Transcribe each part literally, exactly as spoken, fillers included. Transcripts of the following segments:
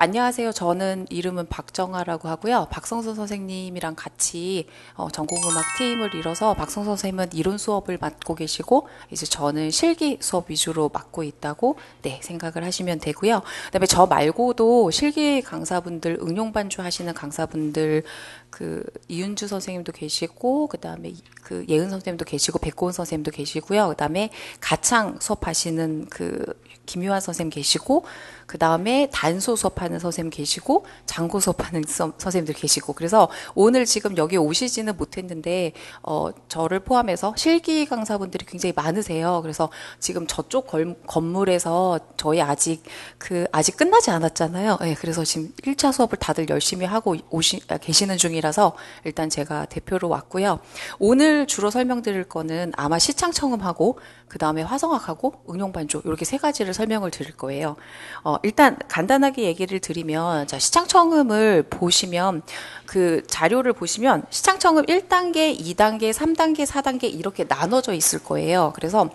안녕하세요. 저는 이름은 박정아라고 하고요. 박성선 선생님이랑 같이 어, 전공음악 팀을 이뤄서 박성선 선생님은 이론 수업을 맡고 계시고 이제 저는 실기 수업 위주로 맡고 있다고 네, 생각을 하시면 되고요. 그다음에 저 말고도 실기 강사분들, 응용 반주 하시는 강사분들 그 이윤주 선생님도 계시고 그다음에 그 예은 선생님도 계시고 백고은 선생님도 계시고요. 그다음에 가창 수업하시는 그 김유한 선생님 계시고 그 다음에 단소 수업하는 선생님 계시고 장고 수업하는 서, 선생님들 계시고 그래서 오늘 지금 여기 오시지는 못했는데 어, 저를 포함해서 실기 강사분들이 굉장히 많으세요. 그래서 지금 저쪽 걸, 건물에서 저희 아직 그 아직 끝나지 않았잖아요. 네, 그래서 지금 일 차 수업을 다들 열심히 하고 오시, 계시는 중이라서 일단 제가 대표로 왔고요. 오늘 주로 설명드릴 거는 아마 시창청음하고 그 다음에 화성학하고 응용반조 이렇게 세 가지를 설명을 드릴 거예요. 어, 일단 간단하게 얘기를 드리면 자, 시창청음을 보시면 그 자료를 보시면 시창청음 일 단계, 이 단계, 삼 단계, 사 단계 이렇게 나눠져 있을 거예요. 그래서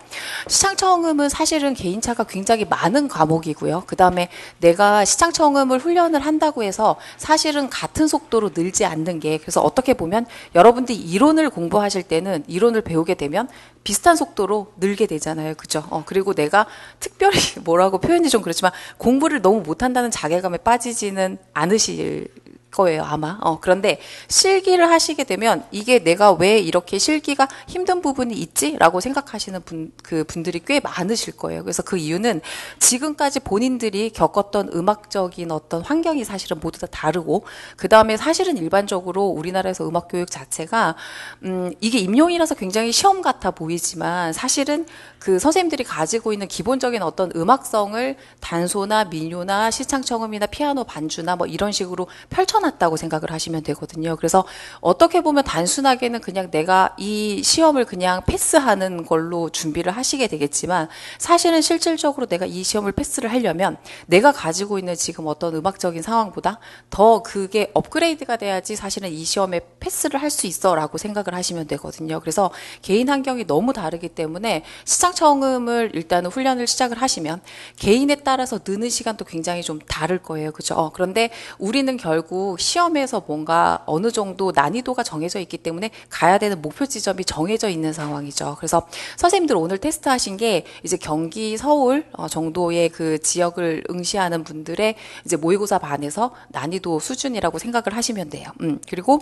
시창청음은 사실은 개인차가 굉장히 많은 과목이고요. 그 다음에 내가 시창청음을 훈련을 한다고 해서 사실은 같은 속도로 늘지 않는 게 그래서 어떻게 보면 여러분들이 이론을 공부하실 때는 이론을 배우게 되면 비슷한 속도로 늘게 되잖아요. 그죠? 어, 그리고 내가 특별히 뭐라고 표현이 좀 그렇지만 공부를 너무 못한다는 자괴감에 빠지지는 않으실 거예요, 아마. 어, 그런데 실기를 하시게 되면 이게 내가 왜 이렇게 실기가 힘든 부분이 있지? 라고 생각하시는 분, 그 분들이 꽤 많으실 거예요. 그래서 그 이유는 지금까지 본인들이 겪었던 음악적인 어떤 환경이 사실은 모두 다 다르고, 그 다음에 사실은 일반적으로 우리나라에서 음악 교육 자체가, 음, 이게 임용이라서 굉장히 시험 같아 보이지만 사실은 그 선생님들이 가지고 있는 기본적인 어떤 음악성을 단소나 민요나 시창청음이나 피아노 반주나 뭐 이런 식으로 펼쳐놨다고 생각을 하시면 되거든요. 그래서 어떻게 보면 단순하게는 그냥 내가 이 시험을 그냥 패스하는 걸로 준비를 하시게 되겠지만 사실은 실질적으로 내가 이 시험을 패스를 하려면 내가 가지고 있는 지금 어떤 음악적인 상황보다 더 그게 업그레이드가 돼야지 사실은 이 시험에 패스를 할 수 있어 라고 생각을 하시면 되거든요. 그래서 개인 환경이 너무 다르기 때문에 시창청음을 일단은 훈련을 시작을 하시면 개인에 따라서 느는 시간도 굉장히 좀 다를 거예요. 그죠? 어, 그런데 우리는 결국 시험에서 뭔가 어느 정도 난이도가 정해져 있기 때문에 가야 되는 목표 지점이 정해져 있는 상황이죠. 그래서 선생님들 오늘 테스트 하신 게 이제 경기, 서울 정도의 그 지역을 응시하는 분들의 이제 모의고사 반에서 난이도 수준이라고 생각을 하시면 돼요. 음, 그리고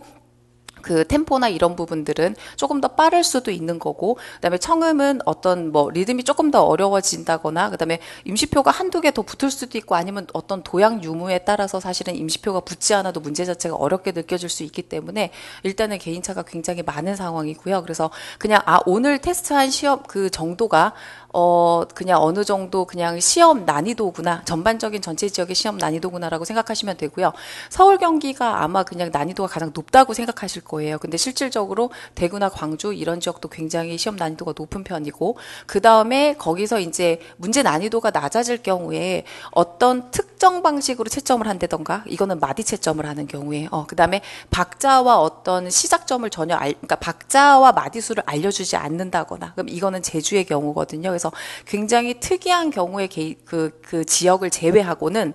그 템포나 이런 부분들은 조금 더 빠를 수도 있는 거고 그다음에 청음은 어떤 뭐 리듬이 조금 더 어려워진다거나 그다음에 임시표가 한두 개 더 붙을 수도 있고 아니면 어떤 도양 유무에 따라서 사실은 임시표가 붙지 않아도 문제 자체가 어렵게 느껴질 수 있기 때문에 일단은 개인차가 굉장히 많은 상황이고요. 그래서 그냥 아 오늘 테스트한 시험 그 정도가 어, 그냥 어느 정도 그냥 시험 난이도구나. 전반적인 전체 지역의 시험 난이도구나라고 생각하시면 되고요. 서울 경기가 아마 그냥 난이도가 가장 높다고 생각하실 거예요. 근데 실질적으로 대구나 광주 이런 지역도 굉장히 시험 난이도가 높은 편이고, 그 다음에 거기서 이제 문제 난이도가 낮아질 경우에 어떤 특정 방식으로 채점을 한다던가, 이거는 마디 채점을 하는 경우에, 어, 그 다음에 박자와 어떤 시작점을 전혀 알, 그러니까 박자와 마디수를 알려주지 않는다거나, 그럼 이거는 제주의 경우거든요. 그래서 굉장히 특이한 경우의 그, 그 지역을 제외하고는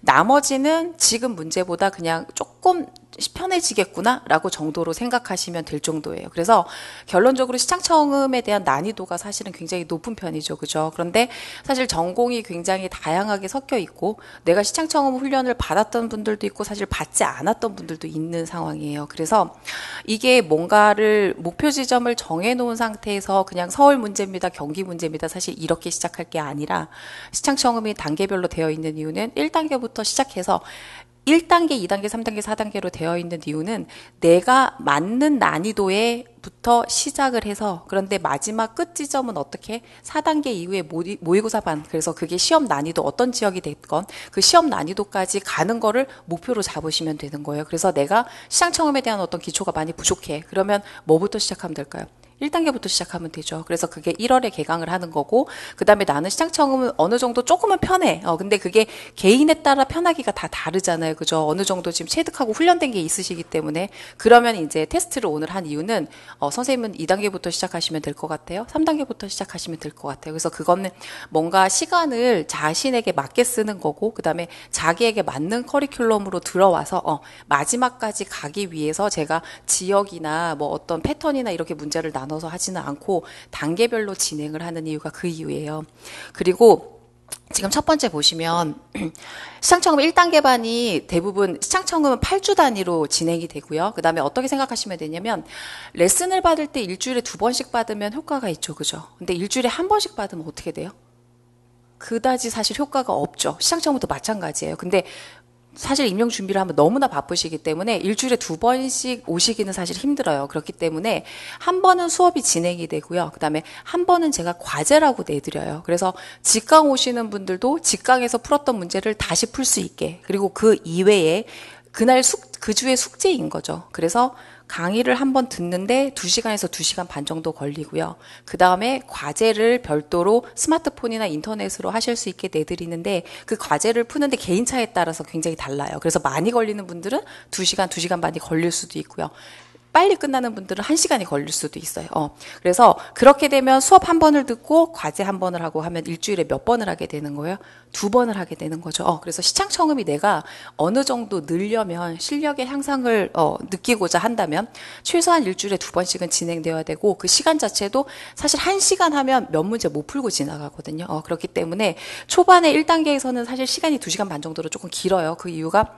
나머지는 지금 문제보다 그냥 조금 편해지겠구나 라고 정도로 생각하시면 될 정도예요. 그래서 결론적으로 시창청음에 대한 난이도가 사실은 굉장히 높은 편이죠. 그죠? 그런데 사실 전공이 굉장히 다양하게 섞여 있고 내가 시창청음 훈련을 받았던 분들도 있고 사실 받지 않았던 분들도 있는 상황이에요. 그래서 이게 뭔가를 목표 지점을 정해놓은 상태에서 그냥 서울 문제입니다. 경기 문제입니다. 사실 이렇게 시작할 게 아니라 시창청음이 단계별로 되어 있는 이유는 일 단계부터 시작해서 일 단계, 이 단계, 삼 단계, 사 단계로 되어 있는 이유는 내가 맞는 난이도에부터 시작을 해서 그런데 마지막 끝 지점은 어떻게 사 단계 이후에 모의, 모의고사 반 그래서 그게 시험 난이도 어떤 지역이 됐건 그 시험 난이도까지 가는 거를 목표로 잡으시면 되는 거예요. 그래서 내가 시장청음에 대한 어떤 기초가 많이 부족해. 그러면 뭐부터 시작하면 될까요? 일 단계부터 시작하면 되죠. 그래서 그게 일월에 개강을 하는 거고, 그 다음에 나는 시장청음은 어느 정도 조금은 편해. 어, 근데 그게 개인에 따라 편하기가 다 다르잖아요. 그죠? 어느 정도 지금 체득하고 훈련된 게 있으시기 때문에. 그러면 이제 테스트를 오늘 한 이유는, 어, 선생님은 이 단계부터 시작하시면 될 것 같아요. 삼 단계부터 시작하시면 될 것 같아요. 그래서 그거는 뭔가 시간을 자신에게 맞게 쓰는 거고, 그 다음에 자기에게 맞는 커리큘럼으로 들어와서, 어, 마지막까지 가기 위해서 제가 지역이나 뭐 어떤 패턴이나 이렇게 문제를 나눠 나눠서 하지는 않고 단계별로 진행을 하는 이유가 그 이유예요. 그리고 지금 첫 번째 보시면 시장청음 일 단계 반이 대부분 시장청음은 팔 주 단위로 진행이 되고요. 그 다음에 어떻게 생각하시면 되냐면 레슨을 받을 때 일주일에 두 번씩 받으면 효과가 있죠. 그죠? 근데 일주일에 한 번씩 받으면 어떻게 돼요? 그다지 사실 효과가 없죠. 시장청음도 마찬가지예요. 근데 사실 임용 준비를 하면 너무나 바쁘시기 때문에 일주일에 두 번씩 오시기는 사실 힘들어요. 그렇기 때문에 한 번은 수업이 진행이 되고요. 그 다음에 한 번은 제가 과제라고 내드려요. 그래서 직강 오시는 분들도 직강에서 풀었던 문제를 다시 풀 수 있게, 그리고 그 이외에 그날 숙, 그 주의 숙제인 거죠. 그래서 강의를 한번 듣는데 두 시간에서 두 시간 반 정도 걸리고요. 그 다음에 과제를 별도로 스마트폰이나 인터넷으로 하실 수 있게 내드리는데 그 과제를 푸는데 개인차에 따라서 굉장히 달라요. 그래서 많이 걸리는 분들은 두 시간, 두 시간 반이 걸릴 수도 있고요. 빨리 끝나는 분들은 한 시간이 걸릴 수도 있어요. 어. 그래서 그렇게 되면 수업 한 번을 듣고 과제 한 번을 하고 하면 일주일에 몇 번을 하게 되는 거예요? 두 번을 하게 되는 거죠. 어. 그래서 시장청음이 내가 어느 정도 늘려면 실력의 향상을 어, 느끼고자 한다면 최소한 일주일에 두 번씩은 진행되어야 되고 그 시간 자체도 사실 한 시간 하면 몇 문제 못 풀고 지나가거든요. 어. 그렇기 때문에 초반에 일 단계에서는 사실 시간이 두 시간 반 정도로 조금 길어요. 그 이유가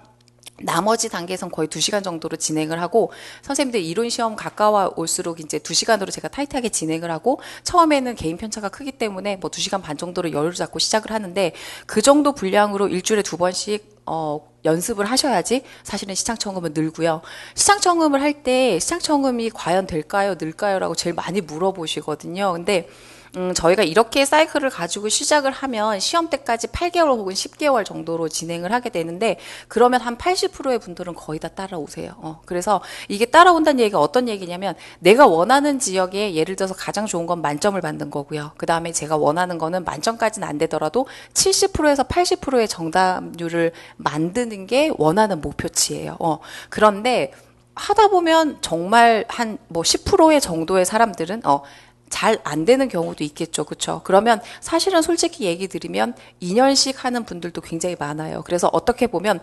나머지 단계에선 거의 두 시간 정도로 진행을 하고 선생님들 이론 시험 가까워 올수록 이제 두 시간으로 제가 타이트하게 진행을 하고 처음에는 개인 편차가 크기 때문에 뭐 두 시간 반 정도로 여유를 잡고 시작을 하는데 그 정도 분량으로 일주일에 두 번씩 어, 연습을 하셔야지 사실은 시장청음은 늘고요. 시장청음을 할 때 시장청음이 과연 될까요? 늘까요? 라고 제일 많이 물어보시거든요. 근데 음, 저희가 이렇게 사이클을 가지고 시작을 하면 시험 때까지 팔 개월 혹은 십 개월 정도로 진행을 하게 되는데 그러면 한 팔십 퍼센트의 분들은 거의 다 따라오세요. 어, 그래서 이게 따라온다는 얘기가 어떤 얘기냐면 내가 원하는 지역에 예를 들어서 가장 좋은 건 만점을 받는 거고요. 그 다음에 제가 원하는 거는 만점까지는 안 되더라도 칠십 퍼센트에서 팔십 퍼센트의 정답률을 만드는 게 원하는 목표치예요. 어, 그런데 하다 보면 정말 한 뭐 십 퍼센트의 정도의 사람들은 어, 잘 안 되는 경우도 있겠죠. 그렇죠? 그러면 사실은 솔직히 얘기 드리면 이 년씩 하는 분들도 굉장히 많아요. 그래서 어떻게 보면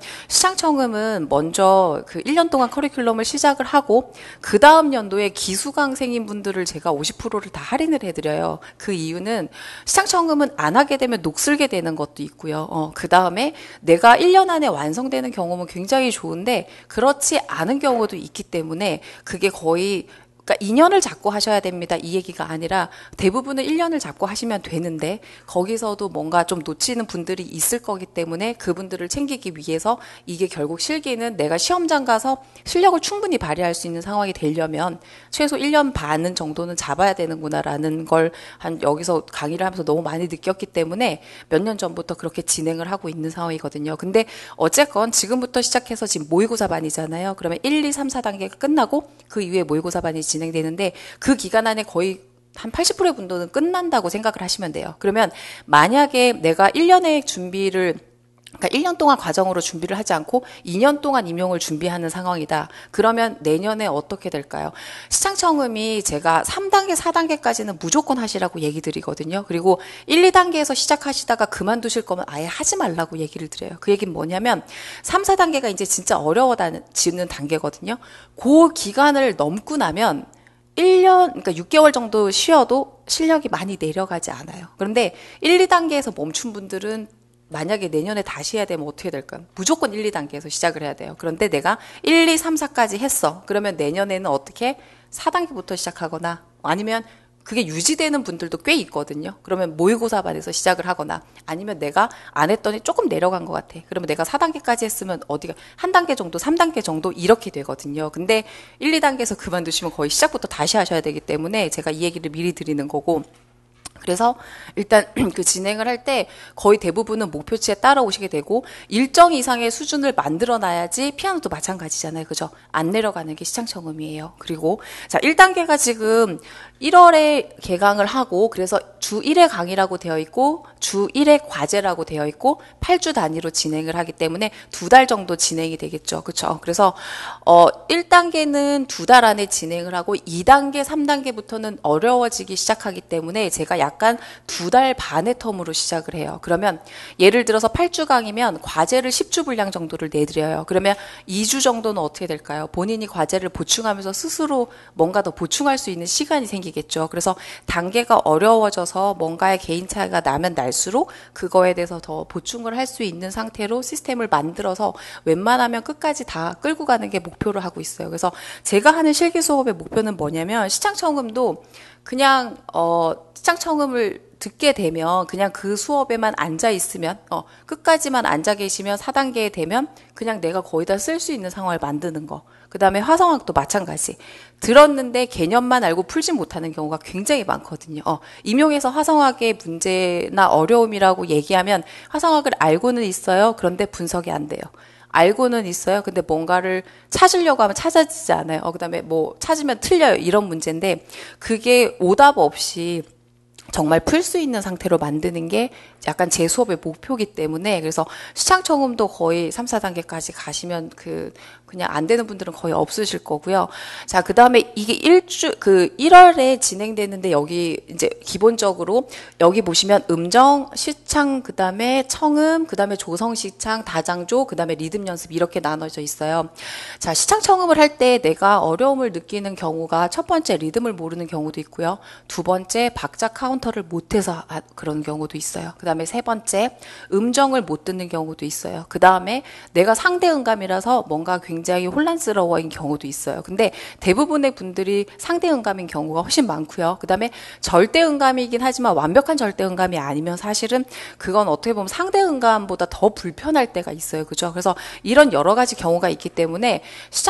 시장청음은 먼저 그 일 년 동안 커리큘럼을 시작을 하고 그 다음 연도에 기수강생인 분들을 제가 오십 퍼센트를 다 할인을 해드려요. 그 이유는 시장청음은 안 하게 되면 녹슬게 되는 것도 있고요. 어, 그 다음에 내가 일 년 안에 완성되는 경우는 굉장히 좋은데 그렇지 않은 경우도 있기 때문에 그게 거의 그러니까 이 년을 잡고 하셔야 됩니다. 이 얘기가 아니라 대부분은 일 년을 잡고 하시면 되는데 거기서도 뭔가 좀 놓치는 분들이 있을 거기 때문에 그분들을 챙기기 위해서 이게 결국 실기는 내가 시험장 가서 실력을 충분히 발휘할 수 있는 상황이 되려면 최소 일 년 반은 정도는 잡아야 되는구나라는 걸 한 여기서 강의를 하면서 너무 많이 느꼈기 때문에 몇 년 전부터 그렇게 진행을 하고 있는 상황이거든요. 근데 어쨌건 지금부터 시작해서 지금 모의고사 반이잖아요. 그러면 일, 이, 삼, 사 단계가 끝나고 그 이후에 모의고사 반이 진행되는데 그 기간 안에 거의 한 팔십 퍼센트의 분도는 끝난다고 생각을 하시면 돼요. 그러면 만약에 내가 일 년의 준비를 그러니까 일 년 동안 과정으로 준비를 하지 않고 이 년 동안 임용을 준비하는 상황이다. 그러면 내년에 어떻게 될까요? 시장청음이 제가 삼 단계, 사 단계까지는 무조건 하시라고 얘기 드리거든요. 그리고 일, 이 단계에서 시작하시다가 그만두실 거면 아예 하지 말라고 얘기를 드려요. 그 얘기는 뭐냐면 삼, 사 단계가 이제 진짜 어려워지는 단계거든요. 그 기간을 넘고 나면 일 년, 그러니까 육 개월 정도 쉬어도 실력이 많이 내려가지 않아요. 그런데 일, 이 단계에서 멈춘 분들은 만약에 내년에 다시 해야 되면 어떻게 될까요? 무조건 일, 이 단계에서 시작을 해야 돼요. 그런데 내가 일, 이, 삼, 사까지 했어. 그러면 내년에는 어떻게 사 단계부터 시작하거나 아니면 그게 유지되는 분들도 꽤 있거든요. 그러면 모의고사 반에서 시작을 하거나 아니면 내가 안 했더니 조금 내려간 것 같아. 그러면 내가 사 단계까지 했으면 어디가 한 단계 정도, 삼 단계 정도 이렇게 되거든요. 근데 일, 이 단계에서 그만두시면 거의 시작부터 다시 하셔야 되기 때문에 제가 이 얘기를 미리 드리는 거고 그래서 일단 그 진행을 할 때 거의 대부분은 목표치에 따라오시게 되고 일정 이상의 수준을 만들어 놔야지 피아노도 마찬가지잖아요. 그죠? 안 내려가는 게 시창청음이에요. 그리고 자, 일 단계가 지금 일월에 개강을 하고 그래서 주 일 회 강의라고 되어 있고 주 일 회 과제라고 되어 있고 팔 주 단위로 진행을 하기 때문에 두 달 정도 진행이 되겠죠. 그렇죠? 그래서 어 일 단계는 두 달 안에 진행을 하고 이 단계, 삼 단계부터는 어려워지기 시작하기 때문에 제가 약간 두 달 반의 텀으로 시작을 해요. 그러면 예를 들어서 팔 주 강의면 과제를 십 주 분량 정도를 내드려요. 그러면 이 주 정도는 어떻게 될까요? 본인이 과제를 보충하면서 스스로 뭔가 더 보충할 수 있는 시간이 생기겠죠. 그래서 단계가 어려워져서 뭔가의 개인차가 나면 날수록 그거에 대해서 더 보충을 할 수 있는 상태로 시스템을 만들어서 웬만하면 끝까지 다 끌고 가는 게 목표로 하고 있어요. 그래서 제가 하는 실기 수업의 목표는 뭐냐면 시창청음도 그냥 어 시창청음을 듣게 되면 그냥 그 수업에만 앉아 있으면 어 끝까지만 앉아 계시면 사 단계에 되면 그냥 내가 거의 다 쓸 수 있는 상황을 만드는 거. 그 다음에 화성학도 마찬가지. 들었는데 개념만 알고 풀지 못하는 경우가 굉장히 많거든요. 어, 임용에서 화성학의 문제나 어려움이라고 얘기하면 화성학을 알고는 있어요. 그런데 분석이 안 돼요. 알고는 있어요. 근데 뭔가를 찾으려고 하면 찾아지지 않아요. 어, 그 다음에 뭐 찾으면 틀려요. 이런 문제인데 그게 오답 없이 정말 풀 수 있는 상태로 만드는 게 약간 제 수업의 목표이기 때문에 그래서 시창청음도 거의 삼, 사 단계까지 가시면 그 그냥 안 되는 분들은 거의 없으실 거고요. 자, 그 다음에 이게 일주 그 일월에 진행되는데 여기 이제 기본적으로 여기 보시면 음정, 시창, 그 다음에 청음, 그 다음에 조성 시창, 다장조, 그 다음에 리듬 연습 이렇게 나눠져 있어요. 자, 시창청음을 할 때 내가 어려움을 느끼는 경우가 첫 번째 리듬을 모르는 경우도 있고요. 두 번째 박자 카운터를 못해서 그런 경우도 있어요. 그 다음에 세 번째 음정을 못 듣는 경우도 있어요. 그 다음에 내가 상대 음감이라서 뭔가 굉장히 혼란스러워인 경우도 있어요. 근데 대부분의 분들이 상대 음감인 경우가 훨씬 많고요. 그 다음에 절대 음감이긴 하지만 완벽한 절대 음감이 아니면 사실은 그건 어떻게 보면 상대 음감보다 더 불편할 때가 있어요. 그죠? 그래서 이런 여러 가지 경우가 있기 때문에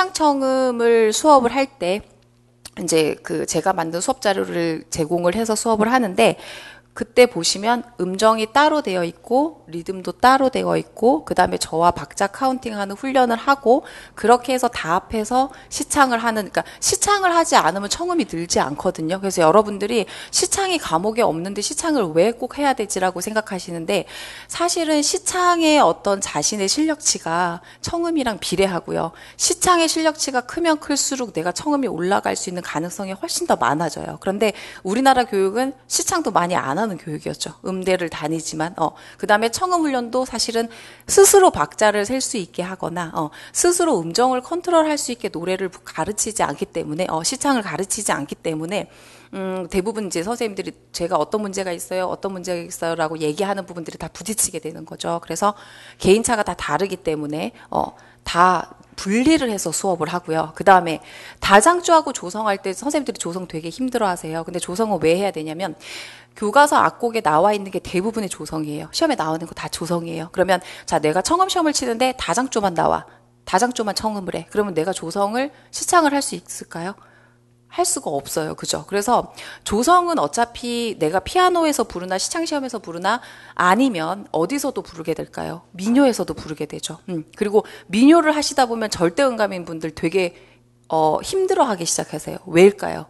시창청음을 수업을 할 때 이제 그 제가 만든 수업 자료를 제공을 해서 수업을 하는데 그때 보시면 음정이 따로 되어 있고 리듬도 따로 되어 있고 그 다음에 저와 박자 카운팅하는 훈련을 하고 그렇게 해서 다 합해서 시창을 하는 그러니까 시창을 하지 않으면 청음이 늘지 않거든요. 그래서 여러분들이 시창이 과목에 없는데 시창을 왜 꼭 해야 되지라고 생각하시는데 사실은 시창의 어떤 자신의 실력치가 청음이랑 비례하고요. 시창의 실력치가 크면 클수록 내가 청음이 올라갈 수 있는 가능성이 훨씬 더 많아져요. 그런데 우리나라 교육은 시창도 많이 안 하는 교육이었죠. 음대를 다니지만 어 그다음에 청음 훈련도 사실은 스스로 박자를 셀 수 있게 하거나 어 스스로 음정을 컨트롤할 수 있게 노래를 가르치지 않기 때문에 어 시창을 가르치지 않기 때문에 음 대부분 이제 선생님들이 제가 어떤 문제가 있어요, 어떤 문제가 있어요라고 얘기하는 부분들이 다 부딪히게 되는 거죠. 그래서 개인차가 다 다르기 때문에 어 다 분리를 해서 수업을 하고요. 그 다음에 다장조하고 조성할 때 선생님들이 조성 되게 힘들어 하세요. 근데 조성은 왜 해야 되냐면 교과서 악곡에 나와 있는 게 대부분의 조성이에요. 시험에 나오는 거 다 조성이에요. 그러면 자 내가 청음 시험을 치는데 다장조만 나와. 다장조만 청음을 해. 그러면 내가 조성을 시창을 할 수 있을까요? 할 수가 없어요. 그죠? 그래서 조성은 어차피 내가 피아노에서 부르나 시창시험에서 부르나 아니면 어디서도 부르게 될까요? 민요에서도 부르게 되죠. 음. 그리고 민요를 하시다 보면 절대음감인 분들 되게 어, 힘들어하기 시작하세요. 왜일까요?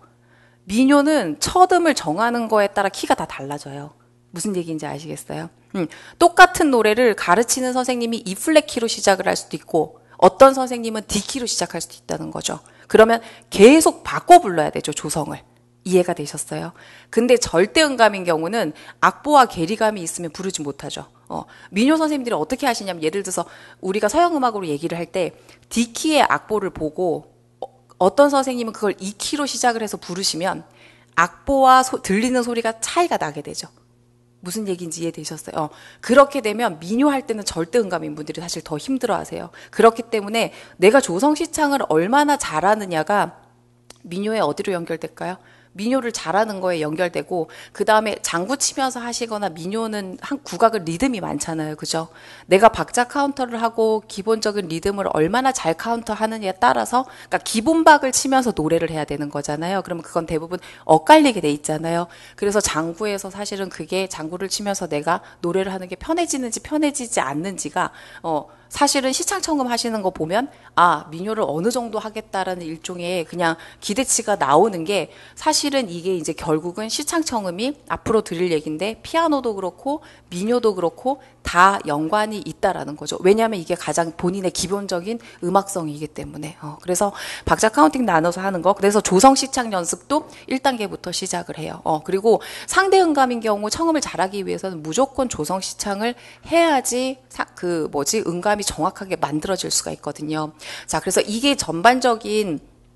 민요는 첫음을 정하는 거에 따라 키가 다 달라져요. 무슨 얘기인지 아시겠어요? 음. 똑같은 노래를 가르치는 선생님이 E 플랫 키로 시작을 할 수도 있고 어떤 선생님은 D 키로 시작할 수도 있다는 거죠. 그러면 계속 바꿔 불러야 되죠, 조성을. 이해가 되셨어요? 근데 절대음감인 경우는 악보와 계리감이 있으면 부르지 못하죠. 어, 민요 선생님들이 어떻게 하시냐면 예를 들어서 우리가 서양음악으로 얘기를 할 때 D키의 악보를 보고 어, 어떤 선생님은 그걸 E 키로 시작을 해서 부르시면 악보와 소, 들리는 소리가 차이가 나게 되죠. 무슨 얘기인지 이해되셨어요? 어, 그렇게 되면 민요할 때는 절대음감인 분들이 사실 더 힘들어하세요. 그렇기 때문에 내가 조성시창을 얼마나 잘하느냐가 민요에 어디로 연결될까요? 민요를 잘하는 거에 연결되고, 그 다음에 장구 치면서 하시거나 민요는 한 국악은 리듬이 많잖아요. 그죠? 내가 박자 카운터를 하고 기본적인 리듬을 얼마나 잘 카운터 하느냐에 따라서, 그러니까 기본박을 치면서 노래를 해야 되는 거잖아요. 그러면 그건 대부분 엇갈리게 돼 있잖아요. 그래서 장구에서 사실은 그게 장구를 치면서 내가 노래를 하는 게 편해지는지 편해지지 않는지가, 어, 사실은 시창청음 하시는 거 보면 아, 민요를 어느 정도 하겠다라는 일종의 그냥 기대치가 나오는 게, 사실은 이게 이제 결국은 시창청음이 앞으로 드릴 얘기인데 피아노도 그렇고 민요도 그렇고 다 연관이 있다라는 거죠. 왜냐하면 이게 가장 본인의 기본적인 음악성이기 때문에. 어, 그래서 박자 카운팅 나눠서 하는 거. 그래서 조성 시창 연습도 일 단계부터 시작을 해요. 어, 그리고 상대 음감인 경우 청음을 잘하기 위해서는 무조건 조성 시창을 해야지 사, 그 뭐지 음감이 정확하게 만들어질 수가 있거든요. 자, 그래서 이게 전반적인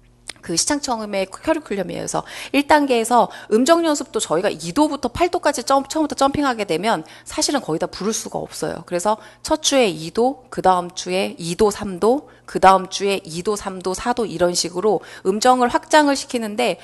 그 시창청음의 커리큘럼이어서 일 단계에서 음정 연습도 저희가 이 도부터 팔 도까지 점, 처음부터 점핑하게 되면 사실은 거의 다 부를 수가 없어요. 그래서 첫 주에 이 도, 그 다음 주에 이 도, 삼 도, 그 다음 주에 이 도, 삼 도, 사 도 이런 식으로 음정을 확장을 시키는데,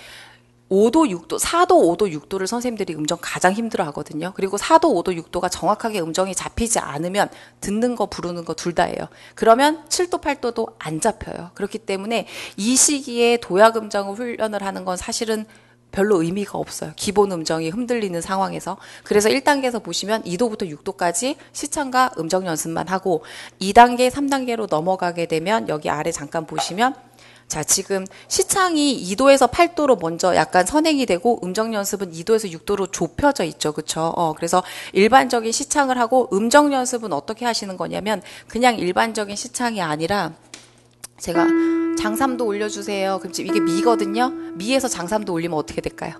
오 도, 육 도, 사 도, 오 도, 육 도를 선생님들이 음정 가장 힘들어 하거든요. 그리고 사 도, 오 도, 육 도가 정확하게 음정이 잡히지 않으면 듣는 거, 부르는 거 둘 다예요. 그러면 칠 도, 팔 도도 안 잡혀요. 그렇기 때문에 이 시기에 도약 음정을 훈련을 하는 건 사실은 별로 의미가 없어요. 기본 음정이 흔들리는 상황에서. 그래서 일 단계에서 보시면 이 도부터 육 도까지 시창과 음정 연습만 하고, 이 단계, 삼 단계로 넘어가게 되면 여기 아래 잠깐 보시면, 자, 지금 시창이 이 도에서 팔 도로 먼저 약간 선행이 되고 음정 연습은 이 도에서 육 도로 좁혀져 있죠. 그쵸? 어, 그래서 일반적인 시창을 하고 음정 연습은 어떻게 하시는 거냐면, 그냥 일반적인 시창이 아니라, 제가 장삼도 올려주세요. 그럼 지금 이게 미거든요. 미에서 장삼도 올리면 어떻게 될까요?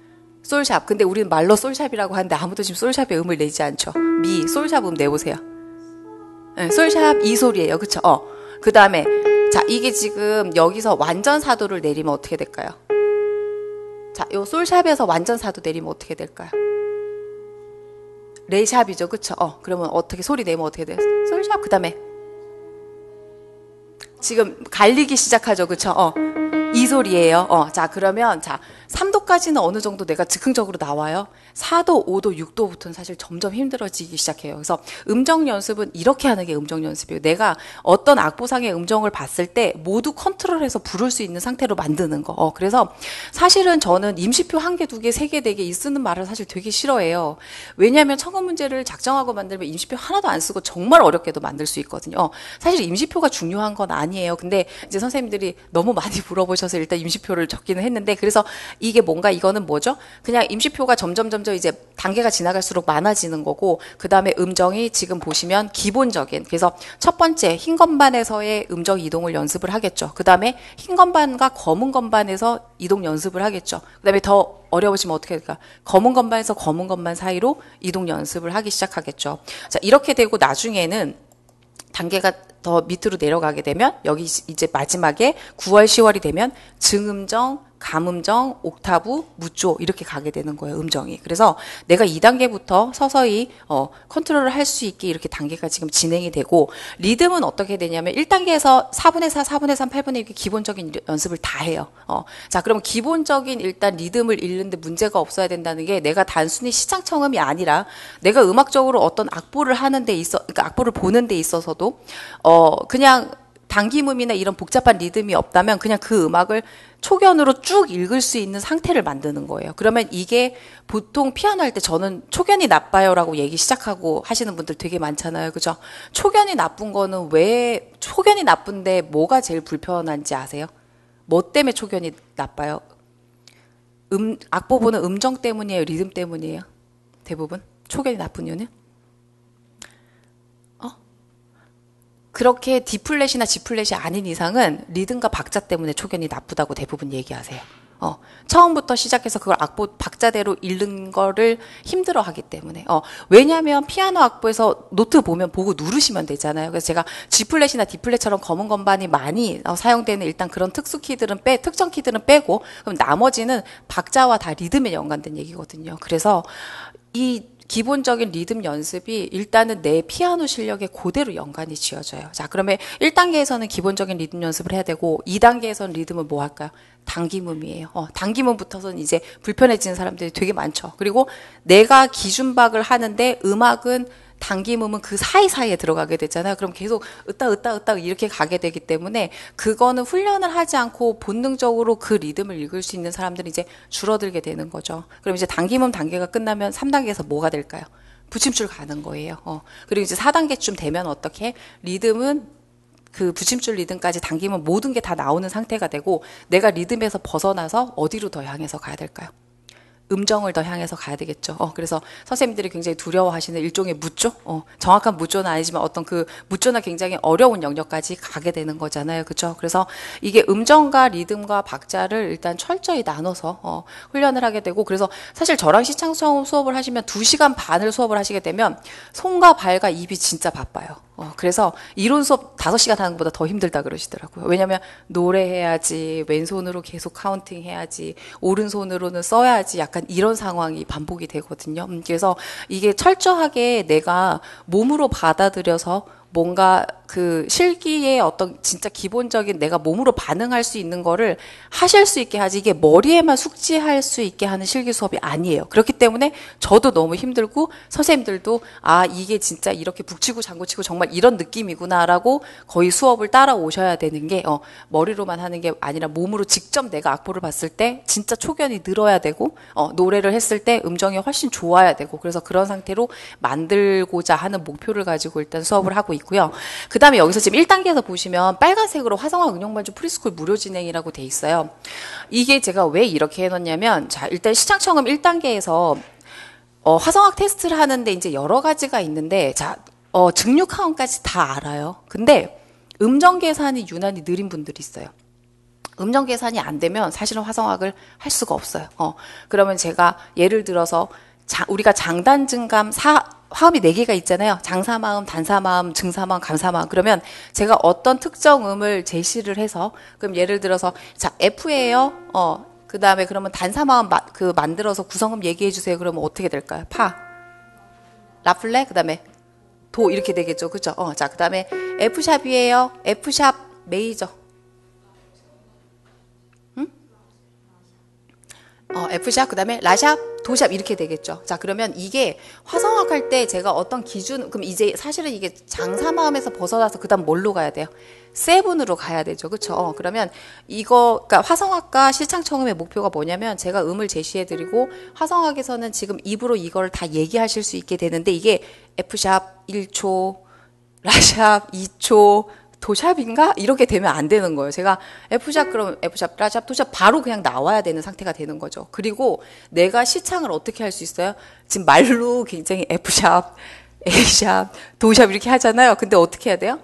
솔샵. 근데 우리는 말로 솔샵이라고 하는데 아무도 지금 솔샵의 음을 내지 않죠. 미, 솔샵 음 내보세요. 네, 솔샵 이 소리예요. 그쵸? 어. 그 다음에 자, 이게 지금 여기서 완전 사도를 내리면 어떻게 될까요? 자, 요 솔샵에서 완전 사도 내리면 어떻게 될까요? 레샵이죠. 그쵸? 어, 그러면 어떻게 소리 내면 어떻게 돼요? 솔샵. 그 다음에 지금 갈리기 시작하죠. 그쵸? 어. 이 소리예요. 어, 자, 그러면, 자, 삼 도까지는 어느 정도 내가 즉흥적으로 나와요. 사 도, 오 도, 육 도부터는 사실 점점 힘들어지기 시작해요. 그래서 음정 연습은 이렇게 하는 게 음정 연습이에요. 내가 어떤 악보상의 음정을 봤을 때 모두 컨트롤해서 부를 수 있는 상태로 만드는 거. 어, 그래서 사실은 저는 임시표 한 개, 두 개, 세 개, 네 개 쓰는 말을 사실 되게 싫어해요. 왜냐하면 청음 문제를 작정하고 만들면 임시표 하나도 안 쓰고 정말 어렵게도 만들 수 있거든요. 어, 사실 임시표가 중요한 건 아니에요. 근데 이제 선생님들이 너무 많이 물어보셔서 일단 임시표를 적기는 했는데, 그래서 이게 뭔가 이거는 뭐죠? 그냥 임시표가 점점 점점 이제 단계가 지나갈수록 많아지는 거고, 그 다음에 음정이 지금 보시면 기본적인, 그래서 첫 번째 흰 건반에서의 음정 이동을 연습을 하겠죠. 그 다음에 흰 건반과 검은 건반에서 이동 연습을 하겠죠. 그 다음에 더 어려워지면 어떻게 될까? 검은 건반에서 검은 건반 사이로 이동 연습을 하기 시작하겠죠. 자, 이렇게 되고 나중에는 단계가 더 밑으로 내려가게 되면 여기 이제 마지막에 구월, 시월이 되면 증음정, 감음정, 옥타브, 무조 이렇게 가게 되는 거예요. 음정이. 그래서 내가 이 단계부터 서서히 어, 컨트롤을 할 수 있게 이렇게 단계가 지금 진행이 되고, 리듬은 어떻게 되냐면 일 단계에서 사분의 사, 사분의 삼, 팔분의 육 기본적인 연습을 다 해요. 어. 자, 그러면 기본적인 일단 리듬을 읽는데 문제가 없어야 된다는 게, 내가 단순히 시창청음이 아니라 내가 음악적으로 어떤 악보를 하는 데 있어, 그러니까 악보를 보는 데 있어서도 어, 그냥 단기음이나 이런 복잡한 리듬이 없다면 그냥 그 음악을 초견으로 쭉 읽을 수 있는 상태를 만드는 거예요. 그러면 이게 보통 피아노 할 때 저는 초견이 나빠요라고 얘기 시작하고 하시는 분들 되게 많잖아요. 그죠? 초견이 나쁜 거는 왜, 초견이 나쁜데 뭐가 제일 불편한지 아세요? 뭐 때문에 초견이 나빠요? 음, 악보 보는 음정 때문이에요? 리듬 때문이에요? 대부분? 초견이 나쁜 이유는? 그렇게 D플랫이나 G플랫이 아닌 이상은 리듬과 박자 때문에 초견이 나쁘다고 대부분 얘기하세요. 어, 처음부터 시작해서 그걸 악보 박자대로 읽는 거를 힘들어 하기 때문에. 어, 왜냐하면 피아노 악보에서 노트 보면 보고 누르시면 되잖아요. 그래서 제가 G플랫이나 D플랫처럼 검은 건반이 많이 어, 사용되는 일단 그런 특수 키들은 빼, 특정 키들은 빼고, 그럼 나머지는 박자와 다 리듬에 연관된 얘기거든요. 그래서 이 기본적인 리듬 연습이 일단은 내 피아노 실력에 그대로 연관이 지어져요. 자, 그러면 일 단계에서는 기본적인 리듬 연습을 해야 되고 이 단계에서는 리듬은 뭐 할까요? 단기음이에요. 어, 단기음부터는 이제 불편해지는 사람들이 되게 많죠. 그리고 내가 기준박을 하는데 음악은 단기음은 그 사이사이에 들어가게 되잖아요. 그럼 계속 으따 으따 으따 이렇게 가게 되기 때문에 그거는 훈련을 하지 않고 본능적으로 그 리듬을 읽을 수 있는 사람들이 이제 줄어들게 되는 거죠. 그럼 이제 단기음 단계가 끝나면 삼 단계에서 뭐가 될까요? 붙임줄 가는 거예요. 어. 그리고 이제 사 단계쯤 되면 어떻게? 리듬은 그 붙임줄 리듬까지 당기면 모든 게 다 나오는 상태가 되고 내가 리듬에서 벗어나서 어디로 더 향해서 가야 될까요? 음정을 더 향해서 가야 되겠죠. 어, 그래서 선생님들이 굉장히 두려워하시는 일종의 무조? 어, 정확한 무조는 아니지만 어떤 그 무조나 굉장히 어려운 영역까지 가게 되는 거잖아요. 그렇죠? 그래서 이게 음정과 리듬과 박자를 일단 철저히 나눠서 어, 훈련을 하게 되고 그래서 사실 저랑 시창 처음 수업을 하시면 두 시간 반을 수업을 하시게 되면 손과 발과 입이 진짜 바빠요. 어, 그래서 이론 수업 다섯 시간 하는 것보다 더 힘들다 그러시더라고요. 왜냐면 노래해야지, 왼손으로 계속 카운팅 해야지, 오른손으로는 써야지 약간 이런 상황이 반복이 되거든요. 음, 그래서 이게 철저하게 내가 몸으로 받아들여서 뭔가 그 실기의 어떤 진짜 기본적인 내가 몸으로 반응할 수 있는 거를 하실 수 있게 하지 이게 머리에만 숙지할 수 있게 하는 실기 수업이 아니에요. 그렇기 때문에 저도 너무 힘들고 선생님들도 아 이게 진짜 이렇게 북치고 장구치고 정말 이런 느낌이구나라고 거의 수업을 따라오셔야 되는 게 어, 머리로만 하는 게 아니라 몸으로 직접 내가 악보를 봤을 때 진짜 초견이 늘어야 되고 어, 노래를 했을 때 음정이 훨씬 좋아야 되고 그래서 그런 상태로 만들고자 하는 목표를 가지고 일단 수업을 하고 있고요. 그 다음에 여기서 지금 일 단계에서 보시면 빨간색으로 화성학 응용반주 프리스쿨 무료 진행이라고 돼 있어요. 이게 제가 왜 이렇게 해놓냐면 자 일단 시창청음 일 단계에서 어, 화성학 테스트를 하는데 이제 여러 가지가 있는데 자 어, 증류카운까지 다 알아요. 근데 음정 계산이 유난히 느린 분들이 있어요. 음정 계산이 안 되면 사실은 화성학을 할 수가 없어요. 어, 그러면 제가 예를 들어서 자, 우리가 장단, 증감, 사, 화음이 네 개가 있잖아요. 장사마음, 단사마음, 증사마음, 감사마음. 그러면 제가 어떤 특정 음을 제시를 해서 그럼 예를 들어서 자 F예요. 어, 그 다음에 그러면 단사마음 마, 그 만들어서 구성음 얘기해 주세요. 그러면 어떻게 될까요? 파, 라플레, 그 다음에 도 이렇게 되겠죠. 그렇죠? 어, 자, 그 다음에 F샵이에요. F샵 메이저. 어, F샵, 그 다음에 라샵, 도샵 이렇게 되겠죠. 자, 그러면 이게 화성학 할 때 제가 어떤 기준, 그럼 이제 사실은 이게 장사마음에서 벗어나서 그 다음 뭘로 가야 돼요? 세븐으로 가야 되죠. 그쵸? 어, 그러면 이거, 그러니까 화성학과 시창청음의 목표가 뭐냐면 제가 음을 제시해드리고 화성학에서는 지금 입으로 이걸 다 얘기하실 수 있게 되는데 이게 F샵 일 초, 라샵 이 초, 도샵인가? 이렇게 되면 안 되는 거예요. 제가 F샵 그러면 F샵, 라샵, 도샵 바로 그냥 나와야 되는 상태가 되는 거죠. 그리고 내가 시창을 어떻게 할 수 있어요? 지금 말로 굉장히 F샵, A샵, 도샵 이렇게 하잖아요. 근데 어떻게 해야 돼요?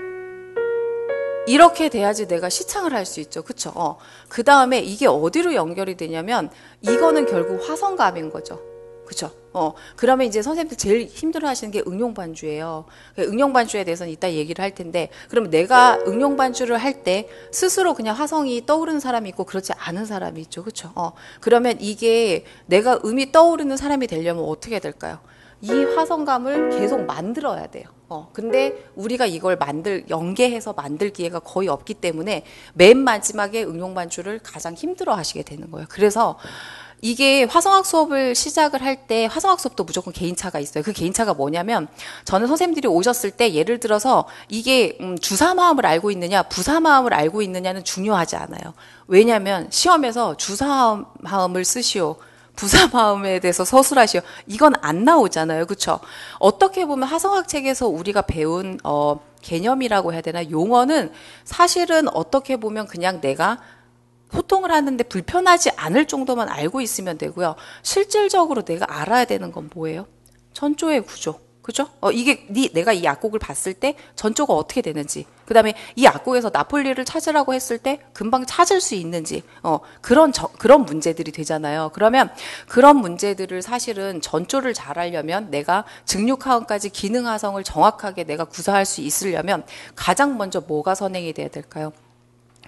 이렇게 돼야지 내가 시창을 할 수 있죠. 그쵸? 어. 그 다음에 이게 어디로 연결이 되냐면 이거는 결국 화성감인 거죠. 그쵸? 어, 그러면 이제 선생님들 제일 힘들어 하시는 게 응용 반주예요. 응용 반주에 대해서는 이따 얘기를 할 텐데, 그러면 내가 응용 반주를 할 때 스스로 그냥 화성이 떠오르는 사람이 있고 그렇지 않은 사람이 있죠. 그쵸? 어, 그러면 이게 내가 음이 떠오르는 사람이 되려면 어떻게 될까요? 이 화성감을 계속 만들어야 돼요. 어, 근데 우리가 이걸 만들, 연계해서 만들 기회가 거의 없기 때문에 맨 마지막에 응용 반주를 가장 힘들어 하시게 되는 거예요. 그래서 이게 화성학 수업을 시작을 할 때 화성학 수업도 무조건 개인차가 있어요. 그 개인차가 뭐냐면 저는 선생님들이 오셨을 때 예를 들어서 이게 음, 주사마음을 알고 있느냐 부사마음을 알고 있느냐는 중요하지 않아요. 왜냐하면 시험에서 주사마음을 쓰시오. 부사마음에 대해서 서술하시오. 이건 안 나오잖아요. 그렇죠? 어떻게 보면 화성학 책에서 우리가 배운 어, 개념이라고 해야 되나 용어는 사실은 어떻게 보면 그냥 내가 소통을 하는데 불편하지 않을 정도만 알고 있으면 되고요. 실질적으로 내가 알아야 되는 건 뭐예요? 전조의 구조. 그죠? 어, 이게 니, 내가 이 악곡을 봤을 때 전조가 어떻게 되는지. 그 다음에 이 악곡에서 나폴리를 찾으라고 했을 때 금방 찾을 수 있는지. 어, 그런, 저, 그런 문제들이 되잖아요. 그러면 그런 문제들을 사실은 전조를 잘 하려면 내가 증류하음까지 기능하성을 정확하게 내가 구사할 수 있으려면 가장 먼저 뭐가 선행이 돼야 될까요?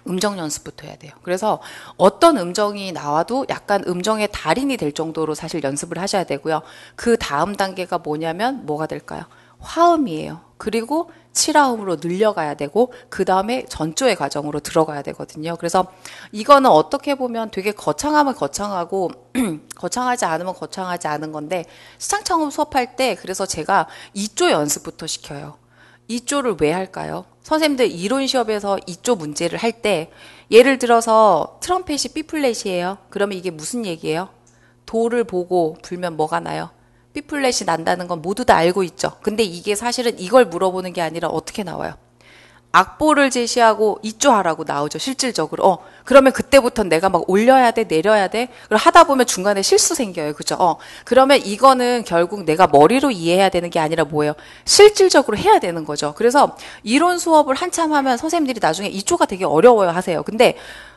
음정 연습부터 해야 돼요. 그래서 어떤 음정이 나와도 약간 음정의 달인이 될 정도로 사실 연습을 하셔야 되고요. 그 다음 단계가 뭐냐면 뭐가 될까요? 화음이에요. 그리고 칠화음으로 늘려가야 되고 그 다음에 전조의 과정으로 들어가야 되거든요. 그래서 이거는 어떻게 보면 되게 거창하면 거창하고 거창하지 않으면 거창하지 않은 건데 시창청음 수업할 때 그래서 제가 이조 연습부터 시켜요. 이조를 왜 할까요? 선생님들 이론 시험에서 이조 문제를 할 때 예를 들어서 트럼펫이 B 플랫이에요. 그러면 이게 무슨 얘기예요? 도를 보고 불면 뭐가 나요? B 플랫이 난다는 건 모두 다 알고 있죠. 근데 이게 사실은 이걸 물어보는 게 아니라 어떻게 나와요? 악보를 제시하고 이조하라고 나오죠. 실질적으로. 어, 그러면 그때부터 내가 막 올려야 돼, 내려야 돼. 그리고 하다 보면 중간에 실수 생겨요. 그죠? 어, 그러면 이거는 결국 내가 머리로 이해해야 되는 게 아니라 뭐예요? 실질적으로 해야 되는 거죠. 그래서 이론 수업을 한참 하면 선생님들이 나중에 이조가 되게 어려워요 하세요. 근데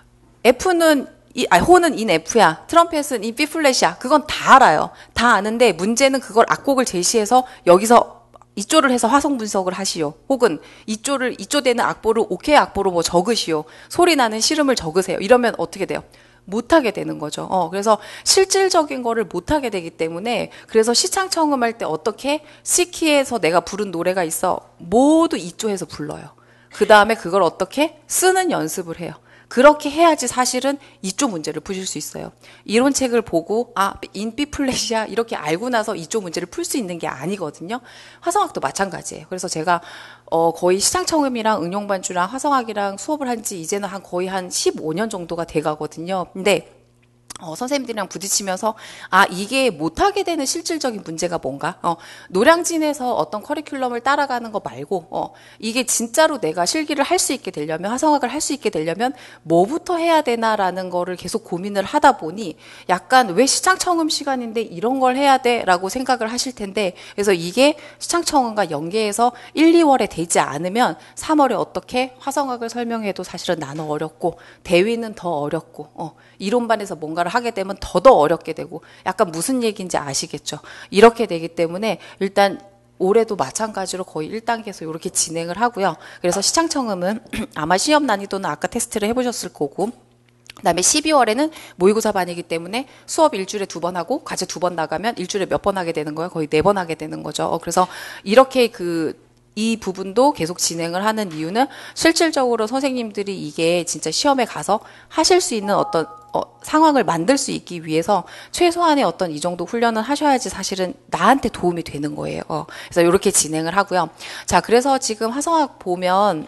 F는 이, 아, 호는 인 F야. 트럼펫은 인 B 플랫이야. 그건 다 알아요. 다 아는데 문제는 그걸 악곡을 제시해서 여기서 이조를 해서 화성 분석을 하시오. 혹은 이조를 이조되는 악보를 오케이 악보로 뭐 적으시오. 소리 나는 시름을 적으세요. 이러면 어떻게 돼요? 못하게 되는 거죠. 어, 그래서 실질적인 거를 못하게 되기 때문에 그래서 시창청음할 때 어떻게 C키에서 내가 부른 노래가 있어 모두 이조해서 불러요. 그 다음에 그걸 어떻게 쓰는 연습을 해요. 그렇게 해야지 사실은 이조 문제를 푸실 수 있어요. 이론책을 보고 아, 인 B 플랫이야 이렇게 알고 나서 이조 문제를 풀 수 있는 게 아니거든요. 화성학도 마찬가지예요. 그래서 제가 어, 거의 시창청음이랑 응용반주랑 화성학이랑 수업을 한 지 이제는 한 거의 한 십오 년 정도가 돼 가거든요. 근데 어, 선생님들이랑 부딪히면서 아 이게 못하게 되는 실질적인 문제가 뭔가 어, 노량진에서 어떤 커리큘럼을 따라가는 거 말고 어, 이게 진짜로 내가 실기를 할 수 있게 되려면 화성학을 할 수 있게 되려면 뭐부터 해야 되나라는 거를 계속 고민을 하다 보니 약간 왜 시창청음 시간인데 이런 걸 해야 돼? 라고 생각을 하실 텐데 그래서 이게 시창청음과 연계해서 일, 이월에 되지 않으면 삼월에 어떻게 화성학을 설명해도 사실은 나는 어렵고 대위는 더 어렵고 어, 이론반에서 뭔가를 하게 되면 더더 어렵게 되고 약간 무슨 얘기인지 아시겠죠? 이렇게 되기 때문에 일단 올해도 마찬가지로 거의 일 단계에서 이렇게 진행을 하고요. 그래서 시창청음은 아마 시험 난이도는 아까 테스트를 해보셨을 거고 그다음에 십이월에는 모의고사 반이기 때문에 수업 일주일에 두 번 하고 과제 두 번 나가면 일주일에 몇 번 하게 되는 거예요? 거의 네 번 하게 되는 거죠. 그래서 이렇게 그 이 부분도 계속 진행을 하는 이유는 실질적으로 선생님들이 이게 진짜 시험에 가서 하실 수 있는 어떤 어, 상황을 만들 수 있기 위해서 최소한의 어떤 이 정도 훈련을 하셔야지 사실은 나한테 도움이 되는 거예요. 어, 그래서 이렇게 진행을 하고요. 자, 그래서 지금 화성학 보면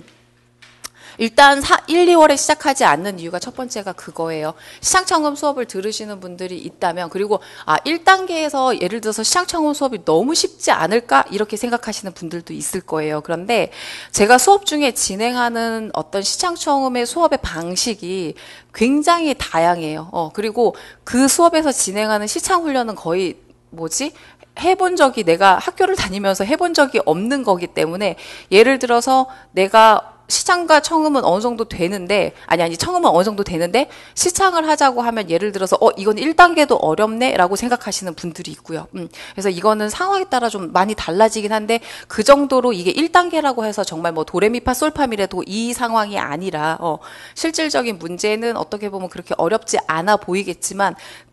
일단 일, 이월에 시작하지 않는 이유가 첫 번째가 그거예요. 시창청음 수업을 들으시는 분들이 있다면 그리고 아 일 단계에서 예를 들어서 시창청음 수업이 너무 쉽지 않을까 이렇게 생각하시는 분들도 있을 거예요. 그런데 제가 수업 중에 진행하는 어떤 시창청음의 수업의 방식이 굉장히 다양해요. 어, 그리고 그 수업에서 진행하는 시창 훈련은 거의 뭐지? 해본 적이 내가 학교를 다니면서 해본 적이 없는 거기 때문에 예를 들어서 내가 시창과 청음은 어느 정도 되는데 아니 아니 청음은 어느 정도 되는데 시창을 하자고 하면 예를 들어서 어 이건 일 단계도 어렵네 라고 생각하시는 분들이 있고요. 음, 그래서 이거는 상황에 따라 좀 많이 달라지긴 한데 그 정도로 이게 일 단계라고 해서 정말 뭐 도레미파 솔파미래도 이 상황이 아니라 어, 실질적인 문제는 어떻게 보면 그렇게 어렵지 않아 보이겠지만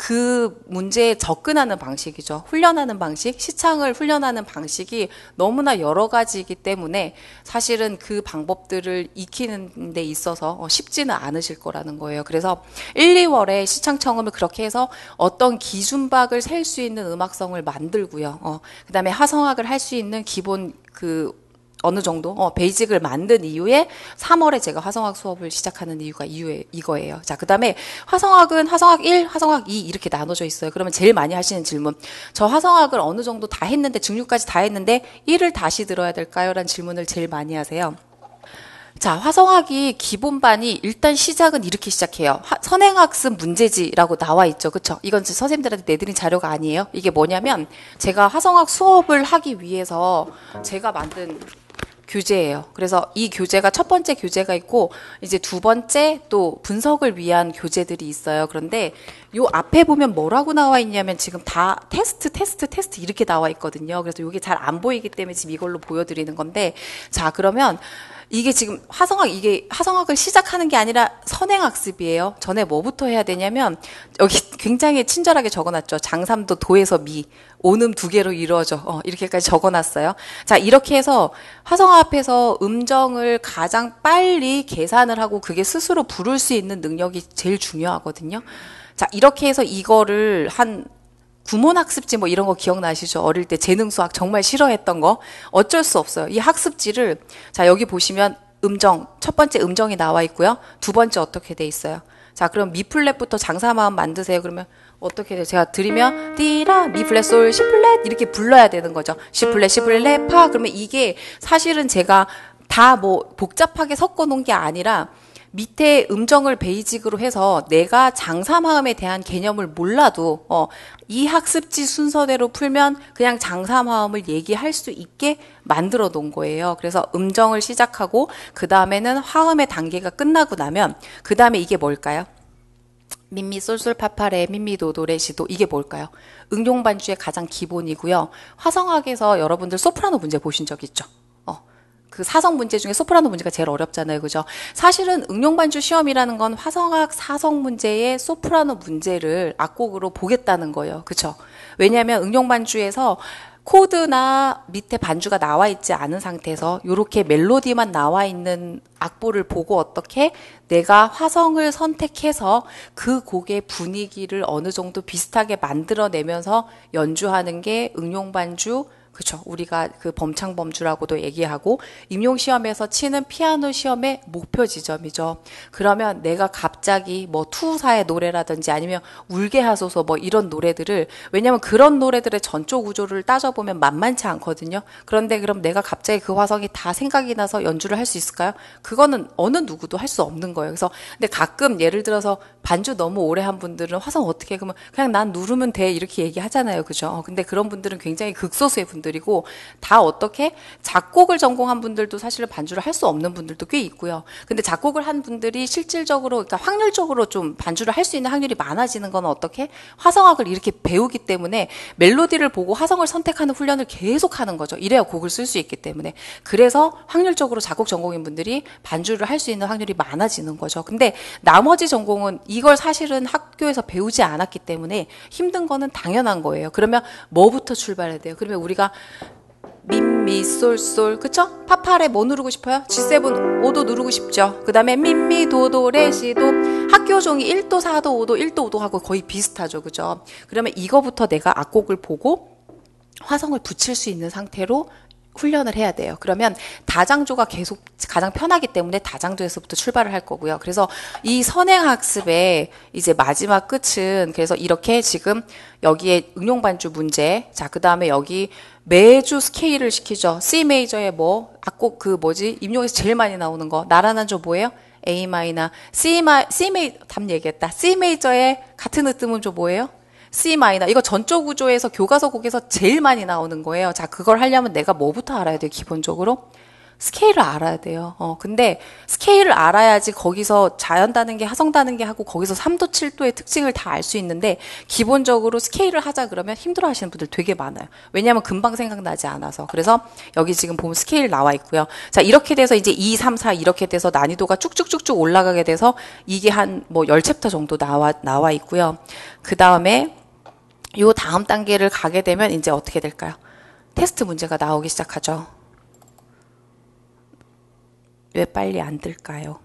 그 문제에 접근하는 방식이죠. 훈련하는 방식, 시창을 훈련하는 방식이 너무나 여러 가지이기 때문에 사실은 그 방법들 를 익히는 데 있어서 쉽지는 않으실 거라는 거예요. 그래서 일, 이월에 시창청음을 그렇게 해서 어떤 기준박을 셀 수 있는 음악성을 만들고요. 어, 그 다음에 화성학을 할 수 있는 기본 그 어느 정도 어, 베이직을 만든 이후에 삼월에 제가 화성학 수업을 시작하는 이유가 이유에 이거예요. 자, 그다음에 화성학은 화성학 일, 화성학 이 이렇게 나눠져 있어요. 그러면 제일 많이 하시는 질문. 저 화성학을 어느 정도 다 했는데 중류까지 다 했는데 일을 다시 들어야 될까요? 라는 질문을 제일 많이 하세요. 자, 화성학이 기본반이 일단 시작은 이렇게 시작해요. 하, 선행학습 문제지라고 나와 있죠. 그쵸? 이건 선생님들한테 내드린 자료가 아니에요. 이게 뭐냐면 제가 화성학 수업을 하기 위해서 제가 만든 교재예요. 그래서 이 교재가 첫 번째 교재가 있고 이제 두 번째 또 분석을 위한 교재들이 있어요. 그런데 요 앞에 보면 뭐라고 나와 있냐면 지금 다 테스트 테스트 테스트 이렇게 나와 있거든요. 그래서 이게 잘 안 보이기 때문에 지금 이걸로 보여드리는 건데 자, 그러면 이게 지금 화성학, 이게 화성학을 시작하는 게 아니라 선행학습이에요. 전에 뭐부터 해야 되냐면, 여기 굉장히 친절하게 적어놨죠. 장삼도 도에서 미, 오음 두 개로 이루어져. 어, 이렇게까지 적어놨어요. 자, 이렇게 해서 화성학 앞에서 음정을 가장 빨리 계산을 하고 그게 스스로 부를 수 있는 능력이 제일 중요하거든요. 자, 이렇게 해서 이거를 한 구몬학습지 뭐 이런 거 기억나시죠? 어릴 때 재능 수학 정말 싫어했던 거. 어쩔 수 없어요. 이 학습지를, 자, 여기 보시면 음정, 첫 번째 음정이 나와 있고요. 두 번째 어떻게 돼 있어요? 자, 그럼 미 플랫부터 장사마음 만드세요. 그러면 어떻게 돼요? 제가 드리면 띠라, 미 플랫, 솔, 시 플랫 이렇게 불러야 되는 거죠. 시 플랫, 시 플랫, 레, 파. 그러면 이게 사실은 제가 다 뭐 복잡하게 섞어 놓은 게 아니라 밑에 음정을 베이직으로 해서 내가 장사마음에 대한 개념을 몰라도 어, 이 학습지 순서대로 풀면 그냥 장사마음을 얘기할 수 있게 만들어 놓은 거예요. 그래서 음정을 시작하고 그 다음에는 화음의 단계가 끝나고 나면 그 다음에 이게 뭘까요? 민미 쏠쏠파파레 민미도도레시도 이게 뭘까요? 응용 반주의 가장 기본이고요. 화성학에서 여러분들 소프라노 문제 보신 적 있죠? 그 사성 문제 중에 소프라노 문제가 제일 어렵잖아요. 그죠? 사실은 응용반주 시험이라는 건 화성학 사성 문제의 소프라노 문제를 악곡으로 보겠다는 거예요. 그죠? 왜냐하면 응용반주에서 코드나 밑에 반주가 나와 있지 않은 상태에서 이렇게 멜로디만 나와 있는 악보를 보고 어떻게 내가 화성을 선택해서 그 곡의 분위기를 어느 정도 비슷하게 만들어내면서 연주하는 게 응용반주, 그렇죠. 우리가 그 범창범주라고도 얘기하고 임용 시험에서 치는 피아노 시험의 목표 지점이죠. 그러면 내가 갑자기 뭐 투사의 노래라든지 아니면 울게 하소서 뭐 이런 노래들을, 왜냐면 그런 노래들의 전조 구조를 따져보면 만만치 않거든요. 그런데 그럼 내가 갑자기 그 화성이 다 생각이 나서 연주를 할 수 있을까요? 그거는 어느 누구도 할 수 없는 거예요. 그래서 근데 가끔 예를 들어서 반주 너무 오래 한 분들은 화성 어떻게 해? 그러면 그냥 난 누르면 돼 이렇게 얘기하잖아요. 그죠? 근데 그런 분들은 굉장히 극소수의 분들 이고 다 어떻게 작곡을 전공한 분들도 사실은 반주를 할 수 없는 분들도 꽤 있고요. 근데 작곡을 한 분들이 실질적으로, 그러니까 확률적으로 좀 반주를 할 수 있는 확률이 많아지는 건 어떻게? 화성학을 이렇게 배우기 때문에 멜로디를 보고 화성을 선택하는 훈련을 계속 하는 거죠. 이래야 곡을 쓸 수 있기 때문에. 그래서 확률적으로 작곡 전공인 분들이 반주를 할 수 있는 확률이 많아지는 거죠. 근데 나머지 전공은 이걸 사실은 학교에서 배우지 않았기 때문에 힘든 거는 당연한 거예요. 그러면 뭐부터 출발해야 돼요? 그러면 우리가 민미 솔솔 그쵸? 파파레 뭐 누르고 싶어요? 지 세븐 오도 누르고 싶죠. 그 다음에 민미 도도 레시도 학교 종이 일 도 사 도 오 도 일 도 오 도 하고 거의 비슷하죠. 그죠? 그러면 이거부터 내가 악곡을 보고 화성을 붙일 수 있는 상태로 훈련을 해야 돼요. 그러면 다장조가 계속 가장 편하기 때문에 다장조에서부터 출발을 할 거고요. 그래서 이 선행학습의 이제 마지막 끝은 그래서 이렇게 지금 여기에 응용반주 문제, 자, 그 다음에 여기 매주 스케일을 시키죠. C 메이저의 뭐 악곡 그 뭐지 임용에서 제일 많이 나오는 거 나라는 조 뭐예요? A 마이너, C 마 C 메이 답 얘기했다. C 메이저의 같은 으뜸은 조 뭐예요? C 마이너. 이거 전조 구조에서 교과서 곡에서 제일 많이 나오는 거예요. 자, 그걸 하려면 내가 뭐부터 알아야 돼요? 기본적으로 스케일을 알아야 돼요. 어, 근데 스케일을 알아야지 거기서 자연 다는 게 하성 다는 게 하고 거기서 삼 도 칠 도의 특징을 다 알 수 있는데 기본적으로 스케일을 하자 그러면 힘들어 하시는 분들 되게 많아요. 왜냐하면 금방 생각나지 않아서. 그래서 여기 지금 보면 스케일 나와 있고요. 자, 이렇게 돼서 이제 이, 삼, 사 이렇게 돼서 난이도가 쭉쭉쭉쭉 올라가게 돼서 이게 한 뭐 십 챕터 정도 나와 나와 있고요. 그 다음에 요 다음 단계를 가게 되면 이제 어떻게 될까요? 테스트 문제가 나오기 시작하죠. 왜 빨리 안 뜰까요?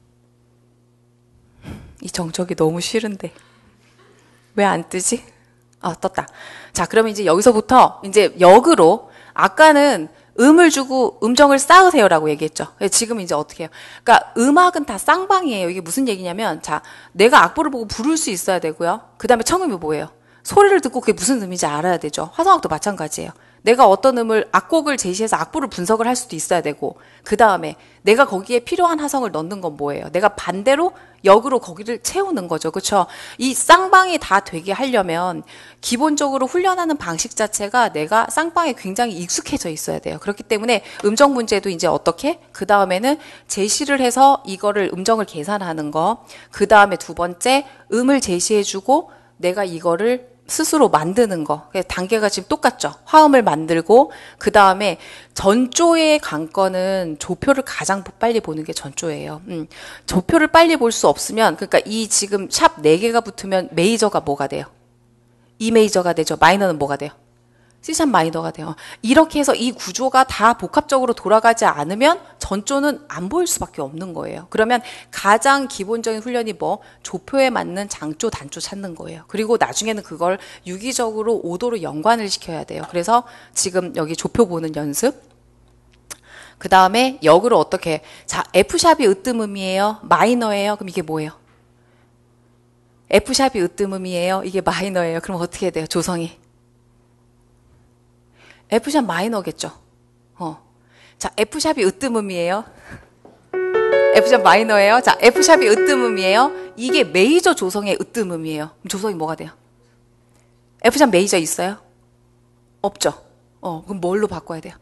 이 정적이 너무 싫은데 왜 안 뜨지? 아, 떴다. 자, 그러면 이제 여기서부터 이제 역으로 아까는 음을 주고 음정을 쌓으세요라고 얘기했죠. 지금 이제 어떻게 해요? 그러니까 음악은 다 쌍방이에요. 이게 무슨 얘기냐면, 자, 내가 악보를 보고 부를 수 있어야 되고요. 그 다음에 청음이 뭐예요? 소리를 듣고 그게 무슨 음인지 알아야 되죠. 화성학도 마찬가지예요. 내가 어떤 음을 악곡을 제시해서 악보를 분석을 할 수도 있어야 되고 그 다음에 내가 거기에 필요한 하성을 넣는 건 뭐예요? 내가 반대로 역으로 거기를 채우는 거죠. 그렇죠? 이 쌍방이 다 되게 하려면 기본적으로 훈련하는 방식 자체가 내가 쌍방에 굉장히 익숙해져 있어야 돼요. 그렇기 때문에 음정 문제도 이제 어떻게? 그 다음에는 제시를 해서 이거를 음정을 계산하는 거. 그 다음에 두 번째 음을 제시해주고 내가 이거를 스스로 만드는 거. 단계가 지금 똑같죠. 화음을 만들고 그 다음에 전조의 관건은 조표를 가장 빨리 보는 게 전조예요. 음, 조표를 빨리 볼 수 없으면 그러니까 이 지금 샵 네 개가 붙으면 메이저가 뭐가 돼요? E 메이저가 되죠. 마이너는 뭐가 돼요? C샵 마이너가 돼요. 이렇게 해서 이 구조가 다 복합적으로 돌아가지 않으면 전조는 안 보일 수밖에 없는 거예요. 그러면 가장 기본적인 훈련이 뭐? 조표에 맞는 장조, 단조 찾는 거예요. 그리고 나중에는 그걸 유기적으로 오도로 연관을 시켜야 돼요. 그래서 지금 여기 조표 보는 연습. 그 다음에 역으로 어떻게? 자, F샵이 으뜸음이에요? 마이너예요? 그럼 이게 뭐예요? F샵이 으뜸음이에요? 이게 마이너예요? 그럼 어떻게 돼요? 조성이? F샵 마이너겠죠. 어. 자, F샵이 으뜸음이에요. F샵 마이너예요. 자, F샵이 으뜸음이에요. 이게 메이저 조성의 으뜸음이에요. 그럼 조성이 뭐가 돼요? F샵 메이저 있어요? 없죠. 어, 그럼 뭘로 바꿔야 돼요?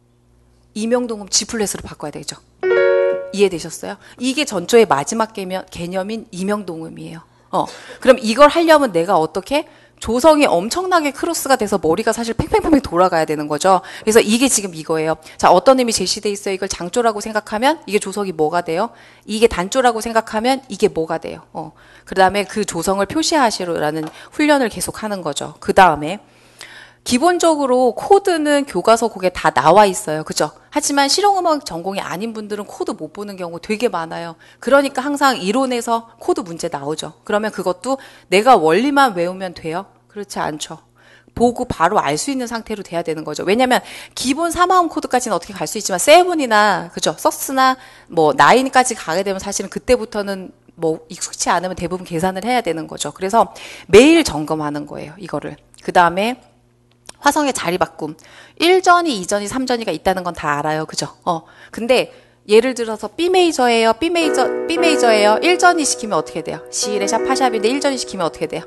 이명동음 G 플랫으로 바꿔야 되죠. 이해되셨어요? 이게 전조의 마지막 개념, 개념인 이명동음이에요. 어, 그럼 이걸 하려면 내가 어떻게? 조성이 엄청나게 크로스가 돼서 머리가 사실 팽팽팽팽 돌아가야 되는 거죠. 그래서 이게 지금 이거예요. 자, 어떤 의미 제시돼 있어요? 이걸 장조라고 생각하면 이게 조성이 뭐가 돼요? 이게 단조라고 생각하면 이게 뭐가 돼요? 어, 그 다음에 그 조성을 표시하시라는 훈련을 계속 하는 거죠. 그 다음에 기본적으로 코드는 교과서 곡에 다 나와 있어요. 그죠? 하지만 실용음악 전공이 아닌 분들은 코드 못 보는 경우 되게 많아요. 그러니까 항상 이론에서 코드 문제 나오죠. 그러면 그것도 내가 원리만 외우면 돼요? 그렇지 않죠. 보고 바로 알 수 있는 상태로 돼야 되는 거죠. 왜냐면 기본 삼화음 코드까지는 어떻게 갈 수 있지만 세븐이나 그죠? 서스나 뭐 나인까지 가게 되면 사실은 그때부터는 뭐 익숙치 않으면 대부분 계산을 해야 되는 거죠. 그래서 매일 점검하는 거예요. 이거를. 그 다음에 화성의 자리 바꿈. 일 전이, 이 전이, 삼 전이가 있다는 건 다 알아요. 그죠? 어. 근데 예를 들어서 B 메이저예요. B 메이저, B 메이저예요. 일 전이 시키면 어떻게 돼요? C, 레샵, 파샵인데 일 전이 시키면 어떻게 돼요?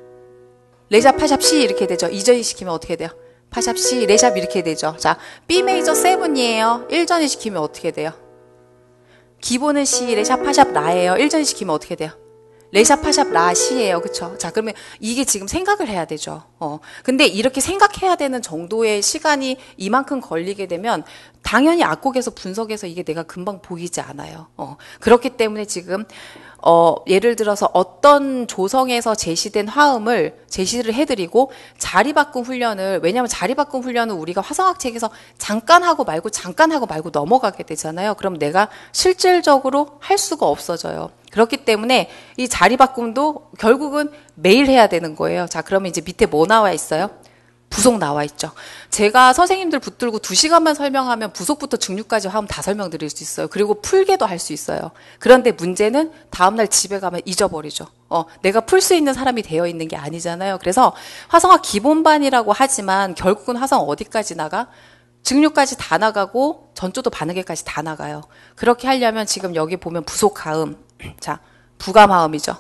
레샵, 파샵, C 이렇게 되죠. 이 전이 시키면 어떻게 돼요? 파샵, C, 레샵 이렇게 되죠. 자, B 메이저 칠이에요. 일 전이 시키면 어떻게 돼요? 기본은 C, 레샵, 파샵, 라예요. 일 전이 시키면 어떻게 돼요? 레샵, 파샵, 라, 시예요. 그쵸? 자, 그러면 이게 지금 생각을 해야 되죠. 어. 근데 이렇게 생각해야 되는 정도의 시간이 이만큼 걸리게 되면 당연히 악곡에서 분석해서 이게 내가 금방 보이지 않아요. 어. 그렇기 때문에 지금 어, 예를 들어서 어떤 조성에서 제시된 화음을 제시를 해드리고 자리 바꿈 훈련을, 왜냐하면 자리 바꿈 훈련은 우리가 화성학 책에서 잠깐 하고 말고 잠깐 하고 말고 넘어가게 되잖아요. 그럼 내가 실질적으로 할 수가 없어져요. 그렇기 때문에 이 자리 바꿈도 결국은 매일 해야 되는 거예요. 자, 그러면 이제 밑에 뭐 나와 있어요? 부속 나와 있죠. 제가 선생님들 붙들고 두 시간만 설명하면 부속부터 증류까지 화음 다 설명드릴 수 있어요. 그리고 풀게도 할 수 있어요. 그런데 문제는 다음날 집에 가면 잊어버리죠. 어, 내가 풀 수 있는 사람이 되어 있는 게 아니잖아요. 그래서 화성학 기본반이라고 하지만 결국은 화성 어디까지 나가? 증류까지 다 나가고 전조도 반응계까지 다 나가요. 그렇게 하려면 지금 여기 보면 부속화음, 자, 부감화음이죠.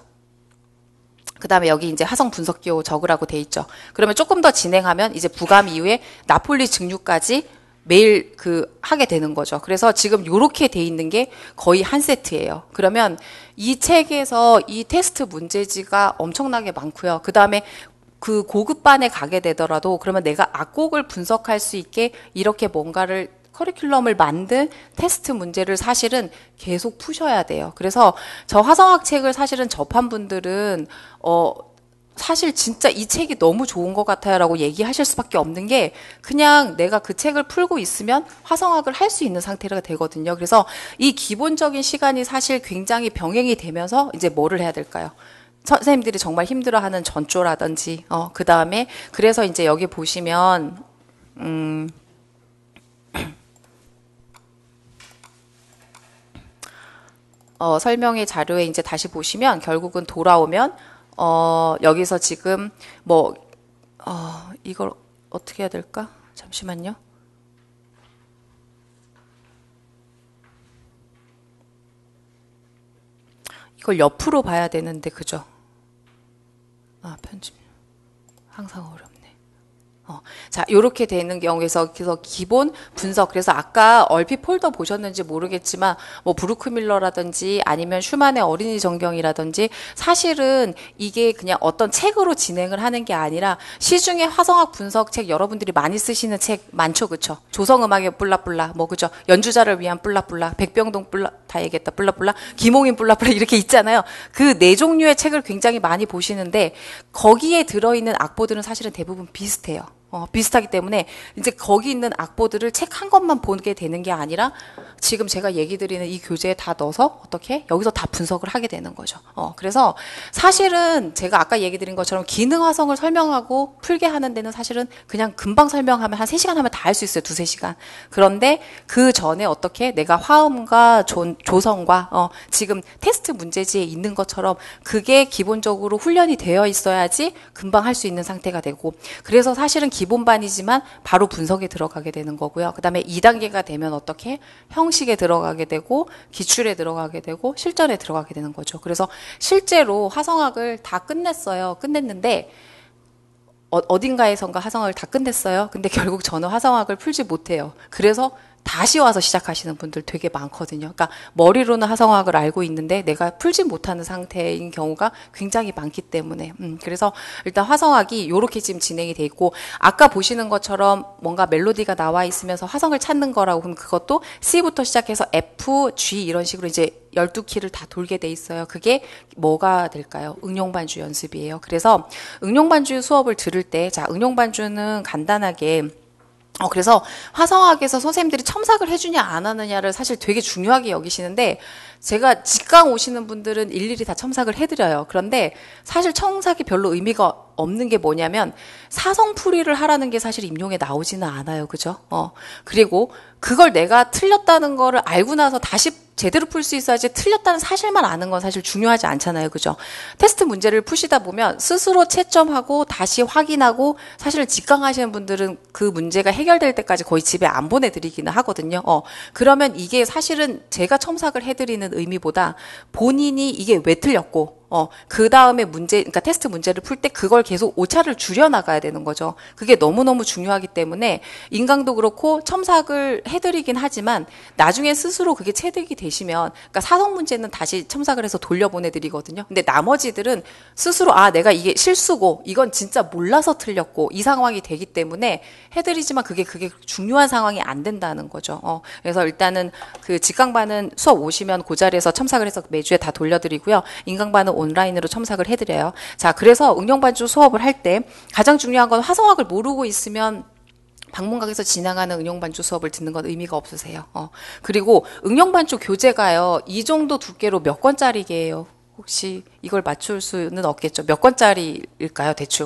그 다음에 여기 이제 화성 분석기호 적으라고 돼 있죠. 그러면 조금 더 진행하면 이제 부감 이후에 나폴리 증류까지 매일 그 하게 되는 거죠. 그래서 지금 요렇게 돼 있는 게 거의 한 세트예요. 그러면 이 책에서 이 테스트 문제지가 엄청나게 많고요. 그 다음에 그 고급반에 가게 되더라도 그러면 내가 악곡을 분석할 수 있게 이렇게 뭔가를 커리큘럼을 만든 테스트 문제를 사실은 계속 푸셔야 돼요. 그래서 저 화성학 책을 사실은 접한 분들은 어 사실 진짜 이 책이 너무 좋은 것 같아요 라고 얘기하실 수밖에 없는 게 그냥 내가 그 책을 풀고 있으면 화성학을 할 수 있는 상태가 되거든요. 그래서 이 기본적인 시간이 사실 굉장히 병행이 되면서 이제 뭐를 해야 될까요? 선생님들이 정말 힘들어하는 전조라든지 어 그 다음에 그래서 이제 여기 보시면 음 어, 설명의 자료에 이제 다시 보시면 결국은 돌아오면 어, 여기서 지금 뭐 어, 이걸 어떻게 해야 될까? 잠시만요. 이걸 옆으로 봐야 되는데 그죠? 아, 편집 항상 어렵네. 어, 자, 요렇게 되는 경우에서 그래서 기본 분석, 그래서 아까 얼핏 폴더 보셨는지 모르겠지만 뭐 브루크 밀러라든지 아니면 슈만의 어린이 전경이라든지 사실은 이게 그냥 어떤 책으로 진행을 하는 게 아니라 시중에 화성학 분석 책 여러분들이 많이 쓰시는 책 많죠, 그쵸? 조성음악의 뿔라뿔라, 뭐 그죠? 연주자를 위한 뿔라뿔라, 백병동 뿔라, 다 얘기했다, 뿔라뿔라, 김홍인 뿔라뿔라 이렇게 있잖아요. 그 네 종류의 책을 굉장히 많이 보시는데 거기에 들어있는 악보들은 사실은 대부분 비슷해요. 어, 비슷하기 때문에 이제 거기 있는 악보들을 책 한 권만 보게 되는 게 아니라 지금 제가 얘기 드리는 이 교재에 다 넣어서 어떻게 여기서 다 분석을 하게 되는 거죠. 어, 그래서 사실은 제가 아까 얘기 드린 것처럼 기능 화성을 설명하고 풀게 하는 데는 사실은 그냥 금방 설명하면 한 세 시간 하면 다 할 수 있어요. 두세 시간. 그런데 그 전에 어떻게 내가 화음과 조, 조성과 어, 지금 테스트 문제지에 있는 것처럼 그게 기본적으로 훈련이 되어 있어야지 금방 할 수 있는 상태가 되고, 그래서 사실은 기본반이지만 바로 분석에 들어가게 되는 거고요. 그 다음에 이 단계가 되면 어떻게 형식에 들어가게 되고 기출에 들어가게 되고 실전에 들어가게 되는 거죠. 그래서 실제로 화성학을 다 끝냈어요. 끝냈는데 어, 어딘가에선가 화성학을 다 끝냈어요. 근데 결국 저는 화성학을 풀지 못해요. 그래서 다시 와서 시작하시는 분들 되게 많거든요. 그러니까 머리로는 화성학을 알고 있는데 내가 풀지 못하는 상태인 경우가 굉장히 많기 때문에 음, 그래서 일단 화성학이 이렇게 지금 진행이 돼 있고, 아까 보시는 것처럼 뭔가 멜로디가 나와 있으면서 화성을 찾는 거라고 그럼 그것도 C부터 시작해서 F, G 이런 식으로 이제 열두 키를 다 돌게 돼 있어요. 그게 뭐가 될까요? 응용반주 연습이에요. 그래서 응용반주 수업을 들을 때, 자, 응용반주는 간단하게 어, 그래서 화성학에서 선생님들이 첨삭을 해주냐 안 하느냐를 사실 되게 중요하게 여기시는데, 제가 직강 오시는 분들은 일일이 다 첨삭을 해드려요. 그런데 사실 첨삭이 별로 의미가 없는 게 뭐냐면 사성풀이를 하라는 게 사실 임용에 나오지는 않아요. 그죠? 어, 그리고 그걸 내가 틀렸다는 거를 알고 나서 다시 제대로 풀 수 있어야지 틀렸다는 사실만 아는 건 사실 중요하지 않잖아요. 그죠? 테스트 문제를 푸시다 보면 스스로 채점하고 다시 확인하고, 사실 직강하시는 분들은 그 문제가 해결될 때까지 거의 집에 안 보내드리기는 하거든요. 어, 그러면 이게 사실은 제가 첨삭을 해드리는 의미보다 본인이 이게 왜 틀렸고 어, 그 다음에 문제, 그러니까 테스트 문제를 풀 때 그걸 계속 오차를 줄여나가야 되는 거죠. 그게 너무너무 중요하기 때문에 인강도 그렇고 첨삭을 해드리긴 하지만 나중에 스스로 그게 체득이 되시면, 그러니까 사성 문제는 다시 첨삭을 해서 돌려보내드리거든요. 근데 나머지들은 스스로 아, 내가 이게 실수고 이건 진짜 몰라서 틀렸고 이 상황이 되기 때문에 해드리지만 그게 그게 중요한 상황이 안 된다는 거죠. 어, 그래서 일단은 그 직강반은 수업 오시면 그 자리에서 첨삭을 해서 매주에 다 돌려드리고요. 인강반은 온라인으로 첨삭을 해드려요. 자, 그래서 응용반주 수업을 할 때 가장 중요한 건 화성학을 모르고 있으면 방문각에서 진행하는 응용반주 수업을 듣는 건 의미가 없으세요. 어. 그리고 응용반주 교재가요, 이 정도 두께로 몇 권짜리게요? 혹시 이걸 맞출 수는 없겠죠? 몇 권짜리일까요, 대충?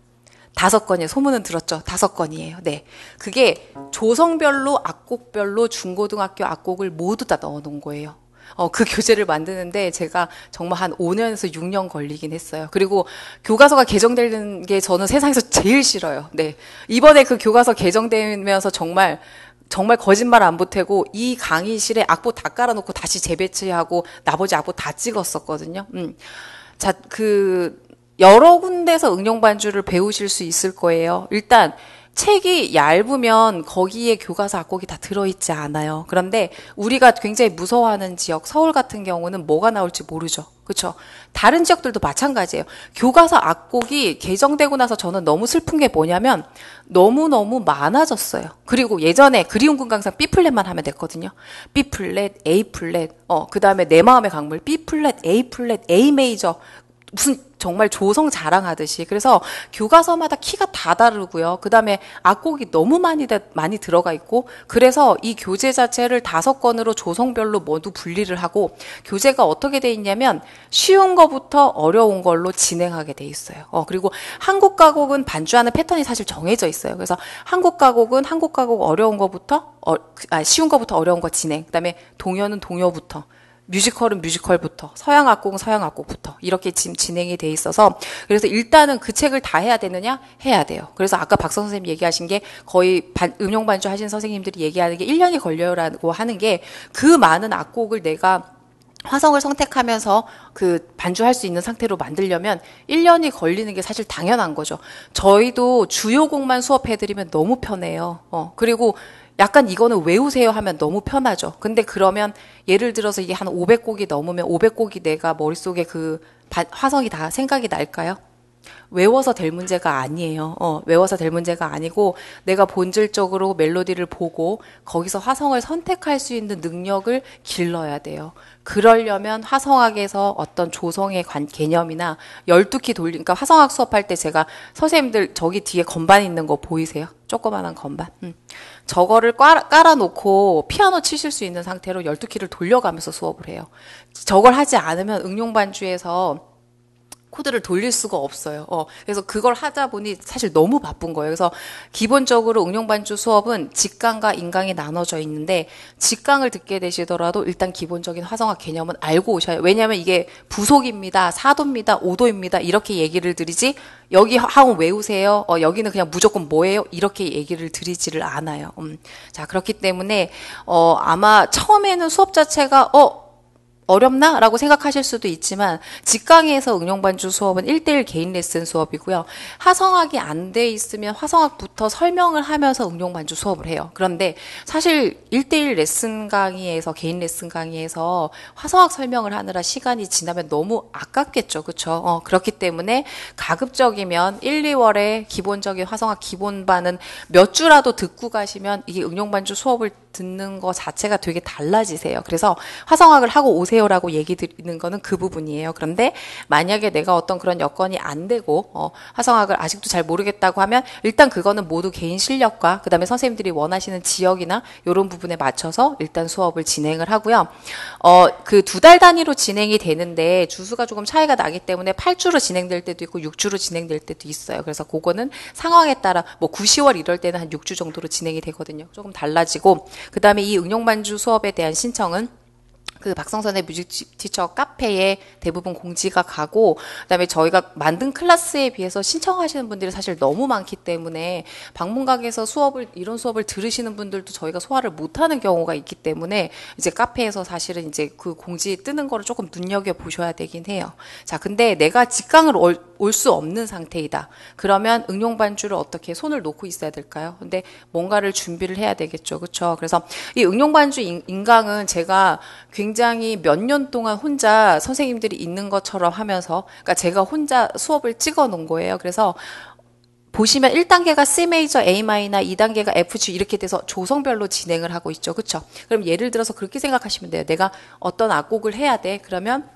다섯 건이에요. 소문은 들었죠? 다섯 건이에요. 네. 그게 조성별로, 악곡별로 중고등학교 악곡을 모두 다 넣어 놓은 거예요. 어, 그 교재를 만드는데 제가 정말 한 오 년에서 육 년 걸리긴 했어요. 그리고 교과서가 개정되는 게 저는 세상에서 제일 싫어요. 네. 이번에 그 교과서 개정되면서 정말 정말 거짓말 안 보태고 이 강의실에 악보 다 깔아놓고 다시 재배치하고 나머지 악보 다 찍었었거든요. 음. 자, 그 여러 군데서 응용반주를 배우실 수 있을 거예요. 일단 책이 얇으면 거기에 교과서 악곡이 다 들어있지 않아요. 그런데 우리가 굉장히 무서워하는 지역, 서울 같은 경우는 뭐가 나올지 모르죠. 그렇죠? 다른 지역들도 마찬가지예요. 교과서 악곡이 개정되고 나서 저는 너무 슬픈 게 뭐냐면 너무너무 많아졌어요. 그리고 예전에 그리운 금강산 B플랫만 하면 됐거든요. B플랫, A플랫, 어, 그 다음에 내 마음의 강물, B플랫, A플랫, A 메이저, 무슨 정말 조성 자랑하듯이. 그래서 교과서마다 키가 다 다르고요. 그 다음에 악곡이 너무 많이 많이 들어가 있고, 그래서 이 교재 자체를 다섯 권으로 조성별로 모두 분리를 하고, 교재가 어떻게 돼 있냐면 쉬운 거부터 어려운 걸로 진행하게 돼 있어요. 어, 그리고 한국 가곡은 반주하는 패턴이 사실 정해져 있어요. 그래서 한국 가곡은 한국 가곡 어려운 거부터 어, 아, 쉬운 거부터 어려운 거 진행. 그다음에 동요는 동요부터, 뮤지컬은 뮤지컬부터, 서양 악곡은 서양 악곡부터 이렇게 지금 진행이 돼 있어서, 그래서 일단은 그 책을 다 해야 되느냐? 해야 돼요. 그래서 아까 박성 선생님 얘기하신 게 거의 반, 음용반주 하신 선생님들이 얘기하는 게 일 년이 걸려요라고 하는 게, 그 많은 악곡을 내가 화성을 선택하면서 그 반주할 수 있는 상태로 만들려면 일 년이 걸리는 게 사실 당연한 거죠. 저희도 주요 곡만 수업해드리면 너무 편해요. 어, 그리고 약간 이거는 외우세요 하면 너무 편하죠. 근데 그러면 예를 들어서 이게 한 오백 곡이 넘으면 오백 곡이 내가 머릿속에 그 화성이 다 생각이 날까요? 외워서 될 문제가 아니에요. 어, 외워서 될 문제가 아니고 내가 본질적으로 멜로디를 보고 거기서 화성을 선택할 수 있는 능력을 길러야 돼요. 그러려면 화성학에서 어떤 조성의 관, 개념이나 열두 키 돌리, 그러니까 화성학 수업할 때 제가 선생님들 저기 뒤에 건반 있는 거 보이세요? 조그만한 건반. 음. 저거를 깔아, 깔아놓고 피아노 치실 수 있는 상태로 열두 키를 돌려가면서 수업을 해요. 저걸 하지 않으면 응용반주에서 코드를 돌릴 수가 없어요. 어, 그래서 그걸 하다 보니 사실 너무 바쁜 거예요. 그래서 기본적으로 응용반주 수업은 직강과 인강이 나눠져 있는데 직강을 듣게 되시더라도 일단 기본적인 화성학 개념은 알고 오셔야 해요. 왜냐하면 이게 부속입니다, 사도입니다, 오도입니다 이렇게 얘기를 드리지 여기 하원 외우세요. 어, 여기는 그냥 무조건 뭐예요? 이렇게 얘기를 드리지를 않아요. 음. 자, 그렇기 때문에 어, 아마 처음에는 수업 자체가 어 어렵나? 라고 생각하실 수도 있지만 직강에서 응용반주 수업은 일 대일 개인 레슨 수업이고요. 화성학이 안 돼 있으면 화성학부터 설명을 하면서 응용반주 수업을 해요. 그런데 사실 일 대일 레슨 강의에서 개인 레슨 강의에서 화성학 설명을 하느라 시간이 지나면 너무 아깝겠죠. 그렇죠? 어, 그렇기 때문에 가급적이면 일, 이월에 기본적인 화성학 기본반은 몇 주라도 듣고 가시면 이게 응용반주 수업을 듣는 거 자체가 되게 달라지세요. 그래서 화성학을 하고 오세요라고 얘기 드리는 거는 그 부분이에요. 그런데 만약에 내가 어떤 그런 여건이 안 되고 어, 화성학을 아직도 잘 모르겠다고 하면 일단 그거는 모두 개인 실력과 그 다음에 선생님들이 원하시는 지역이나 이런 부분에 맞춰서 일단 수업을 진행을 하고요. 어, 그 두 달 단위로 진행이 되는데 주수가 조금 차이가 나기 때문에 팔 주로 진행될 때도 있고 육 주로 진행될 때도 있어요. 그래서 그거는 상황에 따라 뭐 구, 시월 이럴 때는 한 육 주 정도로 진행이 되거든요. 조금 달라지고 그 다음에 이 응용반주 수업에 대한 신청은 그 박성선의 뮤직 티처 카페에 대부분 공지가 가고 그다음에 저희가 만든 클래스에 비해서 신청하시는 분들이 사실 너무 많기 때문에 방문각에서 수업을 이런 수업을 들으시는 분들도 저희가 소화를 못하는 경우가 있기 때문에 이제 카페에서 사실은 이제 그 공지 뜨는 거를 조금 눈여겨 보셔야 되긴 해요. 자, 근데 내가 직강을 올 수 없는 상태이다. 그러면 응용 반주를 어떻게 손을 놓고 있어야 될까요? 근데 뭔가를 준비를 해야 되겠죠. 그렇죠? 그래서 이 응용 반주 인강은 제가 굉장히 몇 년 동안 혼자 선생님들이 있는 것처럼 하면서 그러니까 제가 혼자 수업을 찍어 놓은 거예요. 그래서 보시면 일 단계가 C 메이저, A 마이너, 이 단계가 F G 이렇게 돼서 조성별로 진행을 하고 있죠. 그렇죠? 그럼 예를 들어서 그렇게 생각하시면 돼요. 내가 어떤 악곡을 해야 돼. 그러면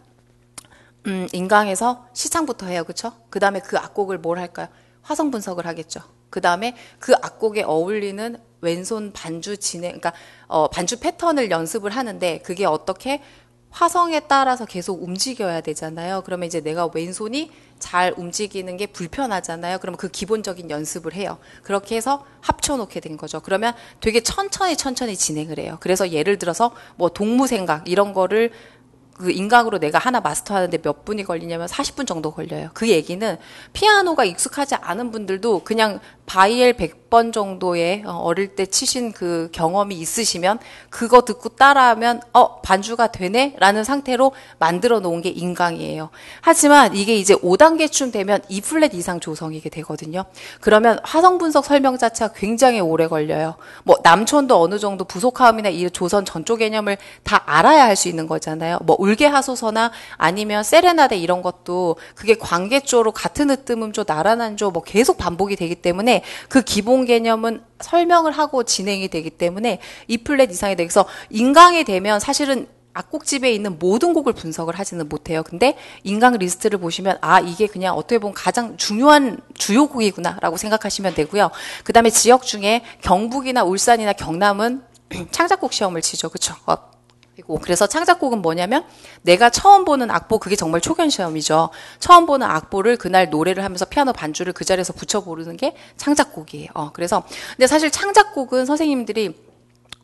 음, 인강에서 시창부터 해요. 그렇죠? 그 다음에 그 악곡을 뭘 할까요? 화성 분석을 하겠죠. 그 다음에 그 악곡에 어울리는 왼손 반주 진행, 그러니까 어, 반주 패턴을 연습을 하는데 그게 어떻게 화성에 따라서 계속 움직여야 되잖아요. 그러면 이제 내가 왼손이 잘 움직이는 게 불편하잖아요. 그러면 그 기본적인 연습을 해요. 그렇게 해서 합쳐놓게 된 거죠. 그러면 되게 천천히 천천히 진행을 해요. 그래서 예를 들어서 뭐 동무생각 이런 거를 그 인강으로 내가 하나 마스터하는데 몇 분이 걸리냐면 사십 분 정도 걸려요. 그 얘기는 피아노가 익숙하지 않은 분들도 그냥 바이엘 백 번 정도의 어릴 때 치신 그 경험이 있으시면 그거 듣고 따라하면 어 반주가 되네? 라는 상태로 만들어 놓은 게 인강이에요. 하지만 이게 이제 오 단계쯤 되면 E 플랫 이상 조성이게 되거든요. 그러면 화성 분석 설명 자체가 굉장히 오래 걸려요. 뭐 남촌도 어느 정도 부속화음이나 이 조선 전조 개념을 다 알아야 할 수 있는 거잖아요. 뭐 울게 하소서나 아니면 세레나데 이런 것도 그게 관계조로 같은 으뜸음조, 나란한조 뭐 계속 반복이 되기 때문에 그 기본 개념은 설명을 하고 진행이 되기 때문에 E 플랫 이상이 되서 인강이 되면 사실은 악곡집에 있는 모든 곡을 분석을 하지는 못해요. 근데 인강 리스트를 보시면 아 이게 그냥 어떻게 보면 가장 중요한 주요 곡이구나 라고 생각하시면 되고요. 그 다음에 지역 중에 경북이나 울산이나 경남은 창작곡 시험을 치죠. 그쵸? 어. 그래서 창작곡은 뭐냐면 내가 처음 보는 악보 그게 정말 초견 시험이죠. 처음 보는 악보를 그날 노래를 하면서 피아노 반주를 그 자리에서 붙여 부르는 게 창작곡이에요. 어, 그래서 근데 사실 창작곡은 선생님들이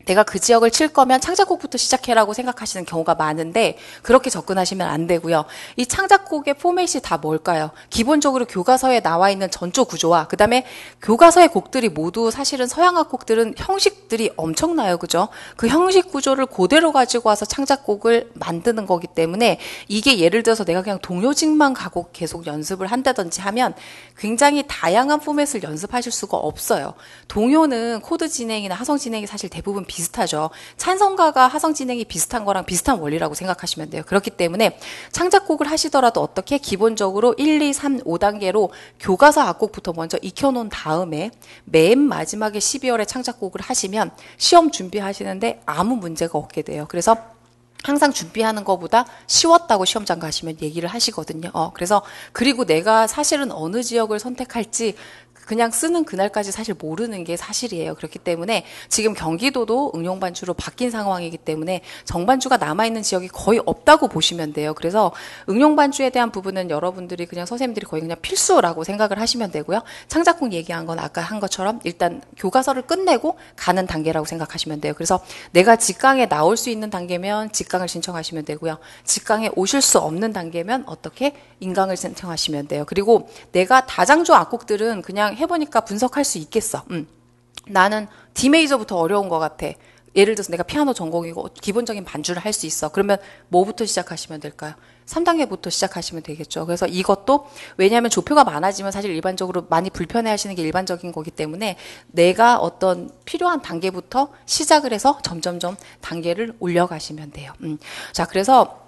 내가 그 지역을 칠 거면 창작곡부터 시작해라고 생각하시는 경우가 많은데 그렇게 접근하시면 안 되고요. 이 창작곡의 포맷이 다 뭘까요? 기본적으로 교과서에 나와 있는 전조 구조와 그 다음에 교과서의 곡들이 모두 사실은 서양악 곡들은 형식들이 엄청나요. 그죠? 그 형식 구조를 그대로 가지고 와서 창작곡을 만드는 거기 때문에 이게 예를 들어서 내가 그냥 동요직만 가고 계속 연습을 한다든지 하면 굉장히 다양한 포맷을 연습하실 수가 없어요. 동요는 코드 진행이나 하성 진행이 사실 대부분 비슷하죠. 찬성가가 하성 진행이 비슷한 거랑 비슷한 원리라고 생각하시면 돼요. 그렇기 때문에 창작곡을 하시더라도 어떻게 기본적으로 일, 이, 삼, 오 단계로 교과서 악곡부터 먼저 익혀놓은 다음에 맨 마지막에 십이월에 창작곡을 하시면 시험 준비하시는데 아무 문제가 없게 돼요. 그래서 항상 준비하는 것보다 쉬웠다고 시험장 가시면 얘기를 하시거든요. 어, 그래서 그리고 내가 사실은 어느 지역을 선택할지 그냥 쓰는 그날까지 사실 모르는 게 사실이에요. 그렇기 때문에 지금 경기도도 응용반주로 바뀐 상황이기 때문에 정반주가 남아있는 지역이 거의 없다고 보시면 돼요. 그래서 응용반주에 대한 부분은 여러분들이 그냥 선생님들이 거의 그냥 필수라고 생각을 하시면 되고요. 창작곡 얘기한 건 아까 한 것처럼 일단 교과서를 끝내고 가는 단계라고 생각하시면 돼요. 그래서 내가 직강에 나올 수 있는 단계면 직강을 신청하시면 되고요. 직강에 오실 수 없는 단계면 어떻게? 인강을 신청하시면 돼요. 그리고 내가 다장조 악곡들은 그냥 해보니까 분석할 수 있겠어. 음. 나는 D 메이저부터 어려운 것 같아. 예를 들어서 내가 피아노 전공이고 기본적인 반주를 할 수 있어. 그러면 뭐부터 시작하시면 될까요? 삼 단계부터 시작하시면 되겠죠. 그래서 이것도 왜냐하면 조표가 많아지면 사실 일반적으로 많이 불편해하시는 게 일반적인 거기 때문에 내가 어떤 필요한 단계부터 시작을 해서 점점점 단계를 올려가시면 돼요. 음. 자, 그래서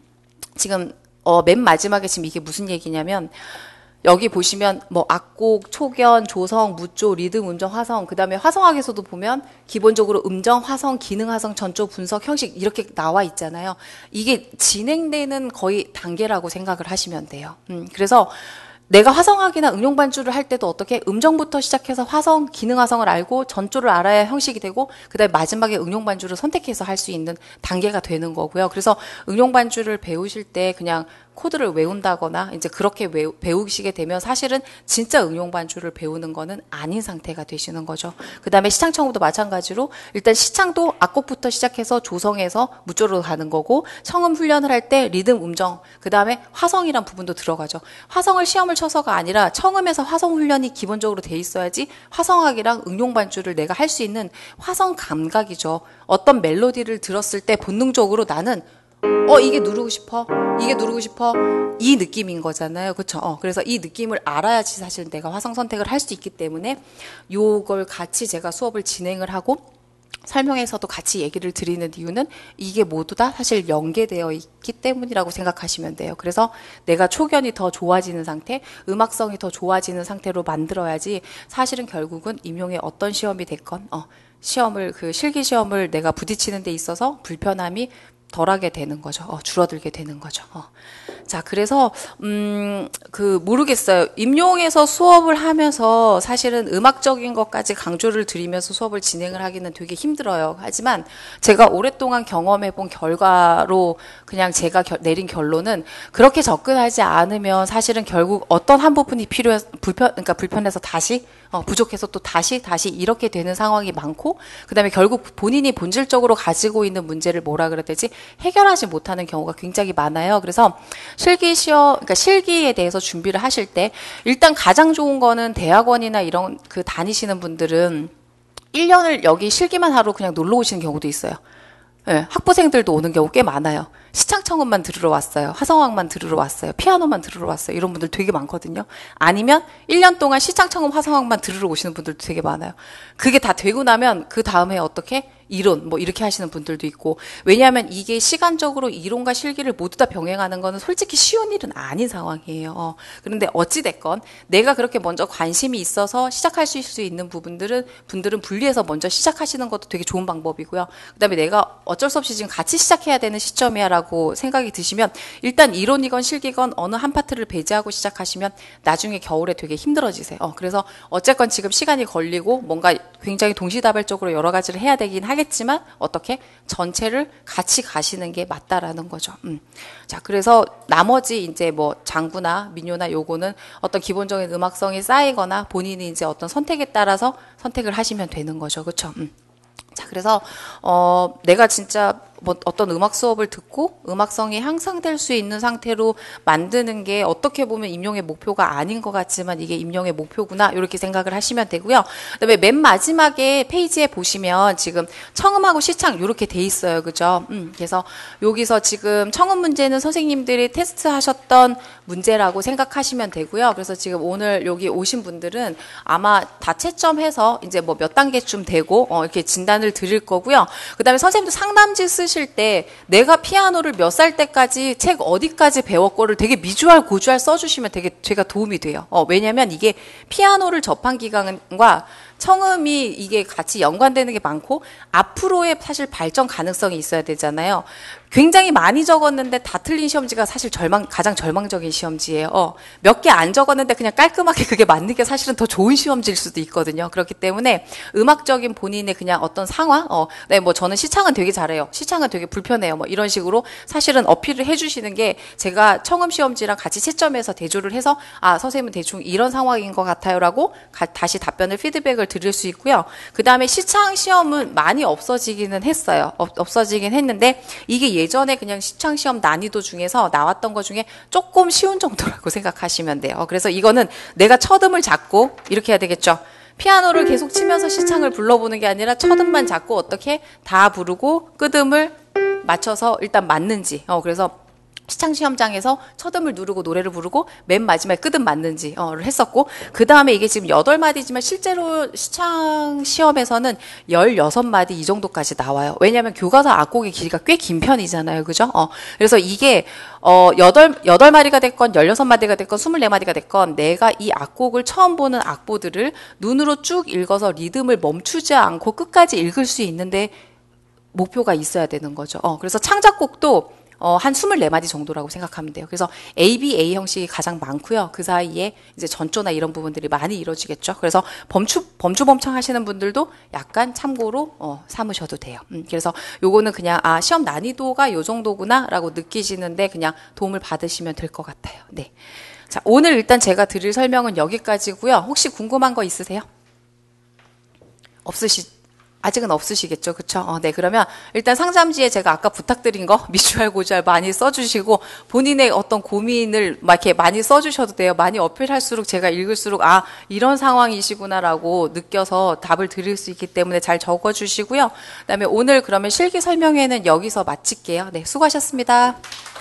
지금 어, 맨 마지막에 지금 이게 무슨 얘기냐면 여기 보시면 뭐 악곡, 초견, 조성, 무조, 리듬, 음정, 화성 그 다음에 화성학에서도 보면 기본적으로 음정, 화성, 기능, 화성, 전조, 분석, 형식 이렇게 나와 있잖아요. 이게 진행되는 거의 단계라고 생각을 하시면 돼요. 음, 그래서 내가 화성학이나 응용반주를 할 때도 어떻게 음정부터 시작해서 화성, 기능 화성을 알고 전조를 알아야 형식이 되고 그 다음에 마지막에 응용반주를 선택해서 할 수 있는 단계가 되는 거고요. 그래서 응용반주를 배우실 때 그냥 코드를 외운다거나 이제 그렇게 외우, 배우시게 되면 사실은 진짜 응용 반주를 배우는 거는 아닌 상태가 되시는 거죠. 그 다음에 시창 청음도 마찬가지로 일단 시창도 악곡부터 시작해서 조성해서 무조로 가는 거고 청음 훈련을 할 때 리듬, 음정 그 다음에 화성이란 부분도 들어가죠. 화성을 시험을 쳐서가 아니라 청음에서 화성 훈련이 기본적으로 돼 있어야지 화성학이랑 응용 반주를 내가 할 수 있는 화성 감각이죠. 어떤 멜로디를 들었을 때 본능적으로 나는 어 이게 누르고 싶어 이게 누르고 싶어 이 느낌인 거잖아요. 그렇죠? 어, 그래서 이 느낌을 알아야지 사실 내가 화성 선택을 할 수 있기 때문에 요걸 같이 제가 수업을 진행을 하고 설명에서도 같이 얘기를 드리는 이유는 이게 모두 다 사실 연계되어 있기 때문이라고 생각하시면 돼요. 그래서 내가 초견이 더 좋아지는 상태, 음악성이 더 좋아지는 상태로 만들어야지 사실은 결국은 임용의 어떤 시험이 됐건 어, 시험을 그 실기 시험을 내가 부딪히는 데 있어서 불편함이 덜하게 되는 거죠. 어, 줄어들게 되는 거죠. 어. 자, 그래서 음, 그 모르겠어요. 임용에서 수업을 하면서 사실은 음악적인 것까지 강조를 드리면서 수업을 진행을 하기는 되게 힘들어요. 하지만 제가 오랫동안 경험해 본 결과로 그냥 제가 겨, 내린 결론은 그렇게 접근하지 않으면 사실은 결국 어떤 한 부분이 필요해 불편 그러니까 불편해서 다시 어, 부족해서 또 다시 다시 이렇게 되는 상황이 많고 그다음에 결국 본인이 본질적으로 가지고 있는 문제를 뭐라 그래야 되지? 해결하지 못하는 경우가 굉장히 많아요. 그래서 실기 시험, 그러니까 실기에 대해서 준비를 하실 때 일단 가장 좋은 거는 대학원이나 이런 그 다니시는 분들은 일 년을 여기 실기만 하러 그냥 놀러 오시는 경우도 있어요. 네, 학부생들도 오는 경우 꽤 많아요. 시창청음만 들으러 왔어요. 화성학만 들으러 왔어요. 피아노만 들으러 왔어요. 이런 분들 되게 많거든요. 아니면 일 년 동안 시창청음, 화성학만 들으러 오시는 분들도 되게 많아요. 그게 다 되고 나면 그 다음에 어떻게? 이론 뭐 이렇게 하시는 분들도 있고 왜냐하면 이게 시간적으로 이론과 실기를 모두 다 병행하는 거는 솔직히 쉬운 일은 아닌 상황이에요. 어. 그런데 어찌 됐건 내가 그렇게 먼저 관심이 있어서 시작하실 수 있는 부분들은 분들은 분리해서 먼저 시작하시는 것도 되게 좋은 방법이고요. 그다음에 내가 어쩔 수 없이 지금 같이 시작해야 되는 시점이야라고 생각이 드시면 일단 이론이건 실기건 어느 한 파트를 배제하고 시작하시면 나중에 겨울에 되게 힘들어지세요. 어. 그래서 어쨌건 지금 시간이 걸리고 뭔가 굉장히 동시다발적으로 여러 가지를 해야 되긴 하겠지만 어떻게 전체를 같이 가시는 게 맞다라는 거죠. 음. 자, 그래서 나머지 이제 뭐 장구나 민요나 요거는 어떤 기본적인 음악성이 쌓이거나 본인이 이제 어떤 선택에 따라서 선택을 하시면 되는 거죠. 그렇죠? 음. 자, 그래서 어 내가 진짜 뭐 어떤 음악 수업을 듣고 음악성이 향상될 수 있는 상태로 만드는 게 어떻게 보면 임용의 목표가 아닌 것 같지만 이게 임용의 목표구나 이렇게 생각을 하시면 되고요. 그다음에 맨 마지막에 페이지에 보시면 지금 청음하고 시창 이렇게 돼 있어요. 그죠? 음, 그래서 여기서 지금 청음 문제는 선생님들이 테스트하셨던 문제라고 생각하시면 되고요. 그래서 지금 오늘 여기 오신 분들은 아마 다 채점해서 이제 뭐 몇 단계쯤 되고 어, 이렇게 진단을 드릴 거고요. 그다음에 선생님도 상담지 쓰실 때 내가 피아노를 몇 살 때까지 책 어디까지 배웠고를 되게 미주알 고주알 써주시면 되게 제가 도움이 돼요. 어, 왜냐하면 이게 피아노를 접한 기간과 청음이 이게 같이 연관되는 게 많고 앞으로의 사실 발전 가능성이 있어야 되잖아요. 굉장히 많이 적었는데 다 틀린 시험지가 사실 절망, 가장 절망적인 시험지예요. 어, 몇 개 안 적었는데 그냥 깔끔하게 그게 맞는 게 사실은 더 좋은 시험지일 수도 있거든요. 그렇기 때문에 음악적인 본인의 그냥 어떤 상황, 어, 네, 뭐 저는 시창은 되게 잘해요. 시창은 되게 불편해요. 뭐 이런 식으로 사실은 어필을 해주시는 게 제가 청음 시험지랑 같이 채점해서 대조를 해서 아, 선생님은 대충 이런 상황인 것 같아요라고 가, 다시 답변을 피드백을 드릴 수 있고요. 그 다음에 시창 시험은 많이 없어지기는 했어요. 없, 없어지긴 했는데 이게 예전에 그냥 시창 시험 난이도 중에서 나왔던 것 중에 조금 쉬운 정도라고 생각하시면 돼요. 그래서 이거는 내가 첫음을 잡고 이렇게 해야 되겠죠. 피아노를 계속 치면서 시창을 불러보는 게 아니라 첫음만 잡고 어떻게 다 부르고 끝음을 맞춰서 일단 맞는지. 어, 그래서 시창 시험장에서 첫음을 누르고 노래를 부르고 맨 마지막에 끝음 맞는지를 했었고 그 다음에 이게 지금 여덟 마디지만 실제로 시창 시험에서는 열여섯 마디 이 정도까지 나와요. 왜냐하면 교과서 악곡의 길이가 꽤 긴 편이잖아요. 그죠? 어, 그래서 이게 어, 여덟, 여덟 마디가 됐건 열여섯 마디가 됐건 스물네 마디가 됐건 내가 이 악곡을 처음 보는 악보들을 눈으로 쭉 읽어서 리듬을 멈추지 않고 끝까지 읽을 수 있는데 목표가 있어야 되는 거죠. 어, 그래서 창작곡도 어, 한 스물네 마디 정도라고 생각하면 돼요. 그래서 A, B, A 형식이 가장 많고요. 그 사이에 이제 전조나 이런 부분들이 많이 이루어지겠죠. 그래서 범추, 범주범창 하시는 분들도 약간 참고로 어, 삼으셔도 돼요. 음, 그래서 요거는 그냥 아, 시험 난이도가 요 정도구나 라고 느끼시는데 그냥 도움을 받으시면 될 것 같아요. 네. 자, 오늘 일단 제가 드릴 설명은 여기까지고요. 혹시 궁금한 거 있으세요? 없으시 아직은 없으시겠죠. 그쵸? 어, 네. 그러면 일단 상담지에 제가 아까 부탁드린 거 미주알 고주알 많이 써주시고 본인의 어떤 고민을 막 이렇게 많이 써주셔도 돼요. 많이 어필할수록 제가 읽을수록 아, 이런 상황이시구나라고 느껴서 답을 드릴 수 있기 때문에 잘 적어주시고요. 그 다음에 오늘 그러면 실기 설명회는 여기서 마칠게요. 네. 수고하셨습니다.